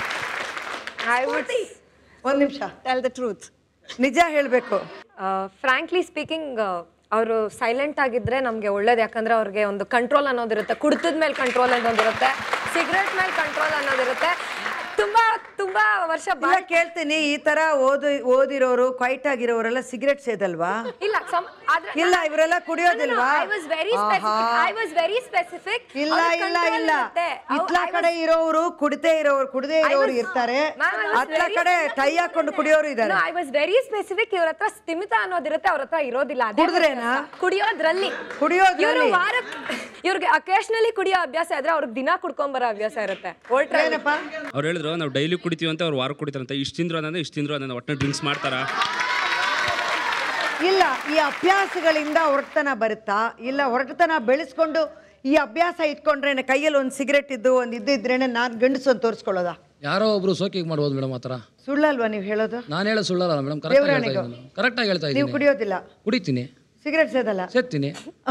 ಒಂದು ನಿಮಿಷ, ಟೆಲ್ ದ ಟ್ರೂತ್. ನಿಜ ಹೇಳಬೇಕು. ಫ್ರಾಂಕ್ಲಿ ಸ್ಪೀಕಿಂಗ್, ಅವರು ಸೈಲೆಂಟ್ ಆಗಿದ್ರೆ ನಮಗೆ ಒಳ್ಳೇದು. ಯಾಕಂದ್ರೆ ಅವ್ರಿಗೆ ಒಂದು ಕಂಟ್ರೋಲ್ ಅನ್ನೋದಿರುತ್ತೆ. ಕುಡಿತದ ಮೇಲೆ ಕಂಟ್ರೋಲ್ ಅನ್ನೋದಿರುತ್ತೆ, ಸಿಗರೇಟ್ ಮೇಲೆ ಕಂಟ್ರೋಲ್ ಅನ್ನೋದಿರುತ್ತೆ. ತುಂಬಾ ತುಂಬಾ ವರ್ಷ ಬಾಳ ಕೇಳ್ತೀನಿ, ಈ ತರ ಓದಿ ಓದಿರೋರು ಕ್ವೈಟ್ ಆಗಿರೋರೆಲ್ಲ ಸಿಗರೇಟ್ ಸೇದಲ್ವಾ? ಇಲ್ಲ ಇಲ್ಲ, ಇವರೆಲ್ಲ ಕುಡಿಯೋದಿಲ್ವಾ? I was very specific. I was very specific. ಇಲ್ಲ ಇಲ್ಲ ಇಲ್ಲ, ಇತ್ಲ ಕಡೆ ಇರೋರು ಕುಡಿತೇ ಇರೋರು ಕುಡದೇ ಇರೋರು ಇರ್ತಾರೆ, ಅತ್ಲ ಕಡೆ ಟೈ ಹಾಕೊಂಡು ಕುಡಿಯೋರು ಇದ್ದಾರೆ. I was very specific. ಇವ್ರ ಹತ್ರ ಸ್ಥಿಮಿತ ಅನ್ನೋದಿರುತ್ತೆ, ಅವ್ರ ಹತ್ರ ಇರೋದಿಲ್ಲ. ಕುಡಿದ್ರೇನಾ? ಕುಡಿಯೋದ್ರಲ್ಲಿ ಕುಡಿಯೋದ್ರಲ್ಲಿ ಇವ್ರಿಗೆ ಅಕೇಶನಲಿ ಕುಡಿಯೋ ಅಭ್ಯಾಸ ಇದ್ರೆ ಅವ್ರಿಗೆ ದಿನ ಕುಡ್ಕೊಂಡ್ ಬರೋ ಅಭ್ಯಾಸ ಇರುತ್ತೆ. ಅವ್ರು ಹೇಳಿದ್ರು ನಾವು ಡೈಲಿ ಕುಡಿತೀವಿ ಅಂತ, ಅವ್ರು ವಾರ ಕುಡಿತಾರಂತ. ಇಷ್ಟು ತಿಂದ್ರು ಅಂದ್ರೆ ಇಷ್ಟು ತಿಂದ್ರು ಅಂದ್ರೆ ಒಟ್ಟಿನ ಡ್ರಿಂಕ್ಸ್ ಮಾಡ್ತಾರಾ? ಇಲ್ಲ, ಈ ಅಭ್ಯಾಸಗಳಿಂದ ಹೊರಟತನ ಬರುತ್ತಾ? ಇಲ್ಲ, ಹೊರಟತನ ಬೆಳೆಸ್ಕೊಂಡು ಈ ಅಭ್ಯಾಸ ಇಟ್ಕೊಂಡ್ರೇನೆ ಕೈಯಲ್ಲಿ ಒಂದು ಸಿಗರೇಟ್ ಇದ್ದು ಒಂದು ಇದ್ದಿದ್ರೇನೆ ನಾನು ಗಂಡಸು ಅಂತ ತೋರಿಸ್ಕೊಳ್ಳೋದಾ? ಯಾರೋ ಒಬ್ರು ಸೋಕಿಗೆ ಮಾಡ್ಬೋದು ಮೇಡಮ್ ಆ ಥರ. ಸುಳ್ಳಲ್ವಾ ನೀವು ಹೇಳೋದು? ನಾನು ಹೇಳೋದು ಸುಳ್ಳಲ್ಲ ಮೇಡಮ್, ಕರೆಕ್ಟಾಗಿ ಹೇಳ್ತಾ ಇದ್ದೀನಿ. ನೀವು ಕುಡಿಯೋದಿಲ್ಲ? ಕುಡಿತೀನಿ. ಸಿಗರೇಟ್ ಸೇದಲ್ಲ? ಸೇದ್ತೀನಿ.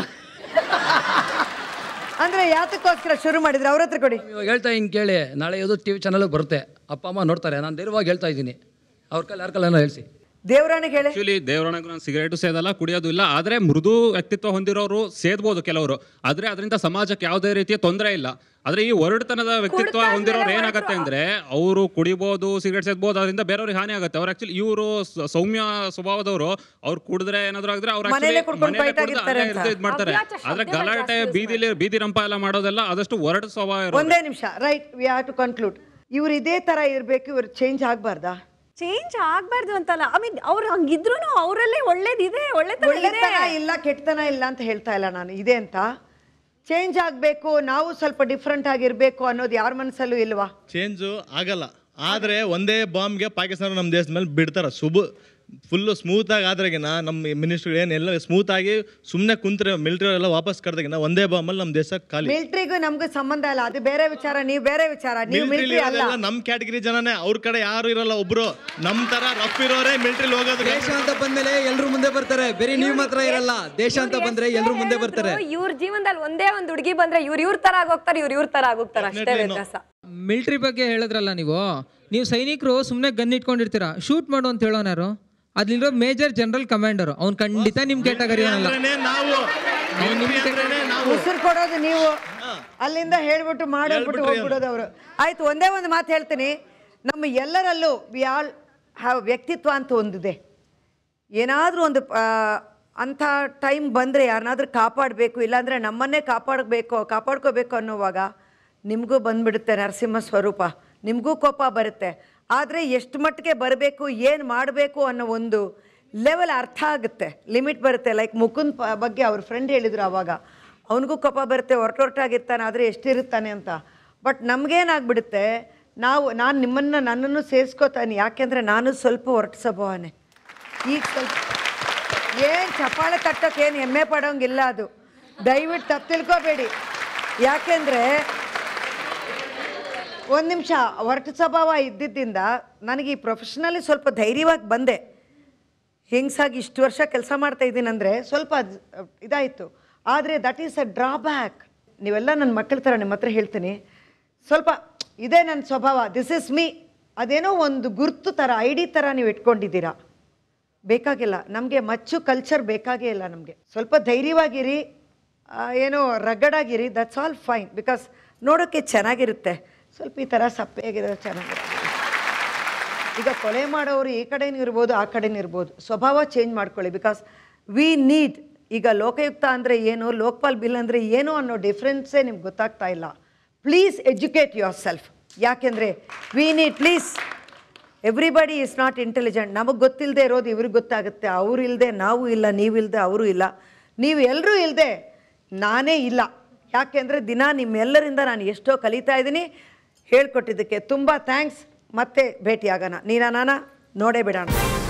ಅಂದ್ರೆ ಯಾತಕ್ಕೋಸ್ಕರ ಶುರು ಮಾಡಿದ್ರೆ? ಅವ್ರ ಹತ್ರ ಕೊಡಿ. ಇವಾಗ ಹೇಳ್ತಾ ಹಿಂಗೆ ಕೇಳಿ, ನಾಳೆ ಯಾವುದೋ ಟಿ ವಿ ಚಾನಲ್ ಬರುತ್ತೆ, ಅಪ್ಪ ಅಮ್ಮ ನೋಡ್ತಾರೆ. ನಾನು ಧೈರ್ಯವಾಗಿ ಹೇಳ್ತಾ ಇದ್ದೀನಿ, ಅವ್ರ ಕೈಲಿ ಯಾರ ಕೈಲಿ ಹೇಳ್ಸಿ. ದೇವರಾಣಿಗೆ ಹೇಳಿ. ಆಕ್ಚುಲಿ ದೇವರಾಣಿಗೂ ನಾನು ಸಿಗರೇಟು ಸೇದಲ್ಲ, ಕುಡಿಯೋದು ಇಲ್ಲ. ಆದರೆ ಮೃದು ವ್ಯಕ್ತಿತ್ವ ಹೊಂದಿರೋರು ಸೇದ್ಬೋದು ಕೆಲವರು, ಆದರೆ ಅದರಿಂದ ಸಮಾಜಕ್ಕೆ ಯಾವುದೇ ರೀತಿಯ ತೊಂದರೆ ಇಲ್ಲ. ಆದರೆ ಈ ಒರಡುತನದ ವ್ಯಕ್ತಿತ್ವ ಹೊಂದಿರೋರು ಏನಾಗುತ್ತೆ ಅಂದ್ರೆ, ಅವರು ಕುಡಿಬೋದು, ಸಿಗರೇಟ್ ಸೇದ್ಬೋದು, ಅದರಿಂದ ಬೇರೆಯವ್ರಿಗೆ ಹಾನಿ ಆಗುತ್ತೆ. ಅವ್ರು ಆಕ್ಚುಲಿ ಇವರು ಸೌಮ್ಯ ಸ್ವಭಾವದವರು, ಅವ್ರು ಕುಡಿದ್ರೆ ಏನಾದ್ರು ಆಗಿದ್ರೆ ಅವ್ರು ಇದು ಮಾಡ್ತಾರೆ. ಆದ್ರೆ ಗಲಾಟೆ, ಬೀದಿಲಿ ಬೀದಿ ರಂಪ ಎಲ್ಲ ಮಾಡೋದೆಲ್ಲ ಆದಷ್ಟು ಒರಡು ಸ್ವಭಾವ. ಒಂದೇ ನಿಮಿಷ, right, we have to conclude. ಇವ್ರು ಇದೇ ತರ ಇರ್ಬೇಕು, ಇವ್ರು ಚೇಂಜ್ ಆಗ್ಬಾರ್ದಾ? ಚೇಂಜ್ ಆಗ್ಬಾರ್ದು ಅಂತಲ್ಲ, ಐ ಮೀನ್ ಅವ್ರು ಹಂಗಿದ್ರು ಅವರಲ್ಲೇ ಒಳ್ಳೇದಿದೆ, ಒಳ್ಳೆತನ ಇಲ್ಲ ಕೆಟ್ಟತನ ಇಲ್ಲ ಅಂತ ಹೇಳ್ತಾ ಇಲ್ಲ ನಾನು, ಇದೆ ಅಂತ. ಚೇಂಜ್ ಆಗಬೇಕು, ನಾವು ಸ್ವಲ್ಪ ಡಿಫ್ರೆಂಟ್ ಆಗಿರ್ಬೇಕು ಅನ್ನೋದು ಯಾರ ಮನಸ್ಸಲ್ಲೂ ಇಲ್ವಾ? ಚೇಂಜು ಆಗಲ್ಲ. ಆದರೆ ಒಂದೇ ಬಾಂಬ್ಗೆ ಪಾಕಿಸ್ತಾನ ನಮ್ಮ ದೇಶದ ಮೇಲೆ ಬಿಡ್ತಾರೆ. ಸುಬ್ ಫುಲ್ಲು ಸ್ಮೂತಾಗಿ ಆದ್ರಾಗಿನ ನಮ್ಮ ಮಿನಿಸ್ಟ್ರಿ ಏನೆಲ್ಲ ಸ್ಮೂತಾಗಿ ಸುಮ್ಮನೆ ಕುಂತ್ರೆ ಮಿಲಿಟರಿ ಎಲ್ಲ ವಾಪಸ್ ಕರೆದಾಗಿನ ಒಂದೇ ಬಾಂಬಲ್ಲಿ ನಮ್ಮ ದೇಶ ಖಾಲಿ. ಮಿಲಿಟರಿಗೂ ನಮ್ಗೂ ಸಂಬಂಧ ಇಲ್ಲ, ಅದು ಬೇರೆ ವಿಚಾರ, ನೀವು ಬೇರೆ ವಿಚಾರ. ನೀವು ಮಿಲಿಟರಿ ಅಲ್ಲ, ನಮ್ಮ ಕ್ಯಾಟಗರಿ ಜನನೇ. ಅವ್ರ ಕಡೆ ಯಾರು ಇರಲ್ಲ, ಒಬ್ರು ನಮ್ಮ ತರ ರಫ್ ಇರೋರೇ ಮಿಲಿಟರಿ ಹೋಗೋದು. ದೇಶ ಅಂತ ಬಂದ್ಮೇಲೆ ಎಲ್ಲರೂ ಮುಂದೆ ಬರ್ತಾರೆ, ಬೇರೆ ನೀವು ಮಾತ್ರ ಇರಲ್ಲ. ದೇಶ ಅಂತ ಬಂದ್ರೆ ಎಲ್ಲರೂ ಮುಂದೆ ಬರ್ತಾರೆ. ಇವ್ರ ಜೀವನದಲ್ಲಿ ಒಂದೇ ಒಂದು ಹುಡುಗಿ ಬಂದ್ರೆ ಇವ್ರು ಇವ್ರ ತರ ಆಗೋಗ್ತಾರೆ, ಇವ್ರು ಇವ್ರ ತರ ಆಗೋಗ್ತಾರೆ, ಅಷ್ಟೇ ವ್ಯತ್ಯಾಸ. ಮಿಲಿಟರಿ ಬಗ್ಗೆ ಹೇಳಿದ್ರಲ್ಲ ನೀವು, ನೀವು ಸೈನಿಕರು ಸುಮ್ಮನೆ ಗನ್ ಇಟ್ಕೊಂಡಿರ್ತೀರಾ, ಶೂಟ್ ಮಾಡು ಅಂತ ಹೇಳೋನಾರು? ಅದ್ಲಿರೋ ಮೇಜರ್ ಜನರಲ್ ಕಮಾಂಡರ್, ಅವ್ನು ಖಂಡಿತ ನಿಮ್ ಕ್ಯಾಟಗರಿ ಅನ್ನಲ್ಲ. ಉಸಿರು ಕೊಡೋದು ನೀವು, ಅಲ್ಲಿಂದ ಹೇಳ್ಬಿಟ್ಟು ಮಾಡೋಗ್ಬಿಟ್ಟು ಹೋಗ್ಬಿಡೋದು ಅವರು. ಆಯ್ತು, ಒಂದೇ ಒಂದು ಮಾತು ಹೇಳ್ತೀನಿ, ನಮ್ಮ ಎಲ್ಲರಲ್ಲೂ ವಿ ಆಲ್ ಹ್ಯಾವ್ ವ್ಯಕ್ತಿತ್ವ ಅಂತ ಒಂದಿದೆ. ಏನಾದರೂ ಒಂದು ಅಂಥ ಟೈಮ್ ಬಂದರೆ ಯಾರನ್ನಾದ್ರೂ ಕಾಪಾಡಬೇಕು, ಇಲ್ಲಾಂದರೆ ನಮ್ಮನ್ನೇ ಕಾಪಾಡಬೇಕು ಕಾಪಾಡ್ಕೋಬೇಕು ಅನ್ನೋವಾಗ ನಿಮಗೂ ಬಂದ್ಬಿಡುತ್ತೆ ನರಸಿಂಹ ಸ್ವರೂಪ, ನಿಮಗೂ ಕೋಪ ಬರುತ್ತೆ. ಆದರೆ ಎಷ್ಟು ಮಟ್ಟಿಗೆ ಬರಬೇಕು ಏನು ಮಾಡಬೇಕು ಅನ್ನೋ ಒಂದು ಲೆವೆಲ್ ಅರ್ಥ ಆಗುತ್ತೆ, ಲಿಮಿಟ್ ಬರುತ್ತೆ. ಲೈಕ್ ಮುಕುಂದ್ ಪ ಬಗ್ಗೆ ಅವ್ರ ಫ್ರೆಂಡ್ ಹೇಳಿದ್ರು ಆವಾಗ, ಅವನಿಗೂ ಕೋಪ ಬರುತ್ತೆ, ಹೊರಟೊರಟಾಗಿರ್ತಾನೆ, ಆದರೆ ಎಷ್ಟಿರುತ್ತಾನೆ ಅಂತ. ಬಟ್ ನಮಗೇನಾಗ್ಬಿಡುತ್ತೆ, ನಾವು ನಾನು ನಿಮ್ಮನ್ನು ನನ್ನನ್ನು ಸೇರಿಸ್ಕೋತಾನೆ, ಯಾಕೆಂದರೆ ನಾನು ಸ್ವಲ್ಪ ಹೊರಟು ಸ್ವಭಾವನೆ. ಈಗ ಸ್ವಲ್ಪ ಏನು ಚಪ್ಪಾಳೆ ತಟ್ಟೋಕೆ ಏನು ಹೆಮ್ಮೆ ಪಡೋಂಗಿಲ್ಲ, ಅದು ದಯವಿಟ್ಟು ತಪ್ಪು ತಿಳ್ಕೊಬೇಡಿ. ಯಾಕೆಂದರೆ ಒಂದು ನಿಮಿಷ ಹೊರಟು ಸ್ವಭಾವ ಇದ್ದಿದ್ದರಿಂದ ನನಗೆ ಈ ಪ್ರೊಫೆಷ್ನಲ್ಲಿ ಸ್ವಲ್ಪ ಧೈರ್ಯವಾಗಿ ಬಂದೆ. ಹೆಂಗಸಾಗಿ ಇಷ್ಟು ವರ್ಷ ಕೆಲಸ ಮಾಡ್ತಾ ಇದ್ದೀನಂದರೆ ಸ್ವಲ್ಪ ಇದಾಯಿತು. ಆದರೆ ದಟ್ ಈಸ್ ಅ ಡ್ರಾಬ್ಯಾಕ್. ನೀವೆಲ್ಲ ನನ್ನ ಮಕ್ಕಳ ಥರ ನಿಮ್ಮ ಹತ್ರ ಹೇಳ್ತೀನಿ, ಸ್ವಲ್ಪ ಇದೇ ನನ್ನ ಸ್ವಭಾವ, ದಿಸ್ ಇಸ್ ಮೀ, ಅದೇನೋ ಒಂದು ಗುರುತು ಥರ, ಐ ಡಿ ಥರ ನೀವು ಇಟ್ಕೊಂಡಿದ್ದೀರಾ. ಬೇಕಾಗಿಲ್ಲ ನಮಗೆ, ಮಚ್ಚು ಕಲ್ಚರ್ ಬೇಕಾಗೇ ಇಲ್ಲ ನಮಗೆ. ಸ್ವಲ್ಪ ಧೈರ್ಯವಾಗಿರಿ, ಏನೋ ರಗಡಾಗಿರಿ, ದಟ್ಸ್ ಆಲ್ ಫೈನ್. ಬಿಕಾಸ್ ನೋಡೋಕ್ಕೆ ಚೆನ್ನಾಗಿರುತ್ತೆ. ಸ್ವಲ್ಪ ಈ ಥರ ಸಪ್ಪೆಯಾಗಿರೋದು ಚೆನ್ನಾಗಿರುತ್ತೆ. ಈಗ ಕೊಲೆ ಮಾಡೋರು ಈ ಕಡೆನೂ ಇರ್ಬೋದು, ಆ ಕಡೆನೂ ಇರ್ಬೋದು. ಸ್ವಭಾವ ಚೇಂಜ್ ಮಾಡ್ಕೊಳ್ಳಿ. ಬಿಕಾಸ್ ವಿ ನೀಡ್, ಈಗ ಲೋಕಾಯುಕ್ತ ಅಂದರೆ ಏನು, ಲೋಕಪಾಲ್ ಬಿಲ್ ಅಂದರೆ ಏನು ಅನ್ನೋ ಡಿಫ್ರೆನ್ಸೇ ನಿಮ್ಗೆ ಗೊತ್ತಾಗ್ತಾ ಇಲ್ಲ. Please educate yourself. ಯಾಕೆಂದರೆ we need, please, everybody is not intelligent. ನಮಗೆ ಗೊತ್ತಿಲ್ಲದೆ ಇರೋದು ಇವ್ರಿಗೆ ಗೊತ್ತಾಗುತ್ತೆ. ಅವರು ಇಲ್ಲದೆ ನಾವು ಇಲ್ಲ, ನೀವಿಲ್ಲದೆ ಅವರು ಇಲ್ಲ, ನೀವು ಎಲ್ಲರೂ ಇಲ್ಲದೆ ನಾನೇ ಇಲ್ಲ. ಯಾಕೆಂದರೆ ದಿನ ನಿಮ್ಮೆಲ್ಲರಿಂದ ನಾನು ಎಷ್ಟೋ ಕಲಿತಾ ಇದ್ದೀನಿ. ಹೇಳ್ಕೊಟ್ಟಿದ್ದಕ್ಕೆ ತುಂಬ ಥ್ಯಾಂಕ್ಸ್. ಮತ್ತೆ ಭೇಟಿಯಾಗೋಣ. ನೀನಾ ನಾನ ನೋಡೇ ಬಿಡೋಣ.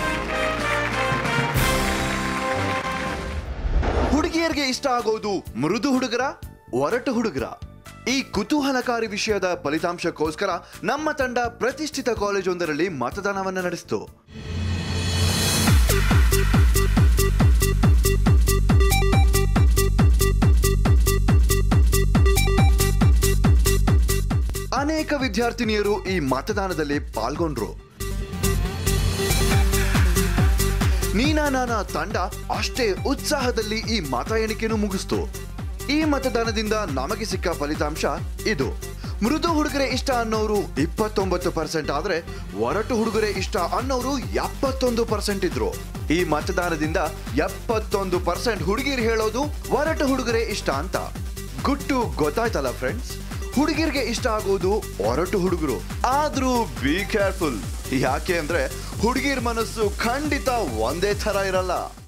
ಹುಡುಗಿಯರಿಗೆ ಇಷ್ಟ ಆಗೋದು ಮೃದು ಹುಡುಗರ, ಒರಟು ಹುಡುಗರ? ಈ ಕುತೂಹಲಕಾರಿ ವಿಷಯದ ಫಲಿತಾಂಶಕ್ಕೋಸ್ಕರ ನಮ್ಮ ತಂಡ ಪ್ರತಿಷ್ಠಿತ ಕಾಲೇಜೊಂದರಲ್ಲಿ ಮತದಾನವನ್ನು ನಡೆಸಿತು. ಅನೇಕ ವಿದ್ಯಾರ್ಥಿನಿಯರು ಈ ಮತದಾನದಲ್ಲಿ ಪಾಲ್ಗೊಂಡ್ರು. ನೀನಾ ನಾನಾ ತಂಡ ಅಷ್ಟೇ ಉತ್ಸಾಹದಲ್ಲಿ ಈ ಮತ ಎಣಿಕೆಯನ್ನು ಮುಗಿಸ್ತು. ಈ ಮತದಾನದಿಂದ ನಮಗೆ ಸಿಕ್ಕ ಫಲಿತಾಂಶ ಇದು. ಮೃದು ಹುಡುಗರೇ ಇಷ್ಟ ಅನ್ನೋರು ಇಪ್ಪತ್ತೊಂಬತ್ತು ಪರ್ಸೆಂಟ್ ಆದ್ರೆ ಒರಟು ಹುಡುಗರೇ ಇಷ್ಟ ಅನ್ನೋರು ಎಪ್ಪತ್ತೊಂದು ಪರ್ಸೆಂಟ್ ಇದ್ರು. ಈ ಮತದಾನದಿಂದ ಎಪ್ಪತ್ತೊಂದು ಪರ್ಸೆಂಟ್ ಹುಡುಗಿರು ಹೇಳೋದು ಒರಟು ಹುಡುಗರೇ ಇಷ್ಟ ಅಂತ. ಗುಟ್ಟು ಗೊತ್ತಾಯ್ತಲ್ಲ ಫ್ರೆಂಡ್ಸ್? ಹುಡುಗಿರಿಗೆ ಇಷ್ಟ ಆಗೋದು ಒರಟು ಹುಡುಗರು. ಆದ್ರೂ ಬಿ ಕೇರ್ಫುಲ್. ಯಾಕೆ ಅಂದ್ರೆ ಹುಡುಗಿರ್ ಮನಸ್ಸು ಖಂಡಿತ ಒಂದೇ ತರ ಇರಲ್ಲ.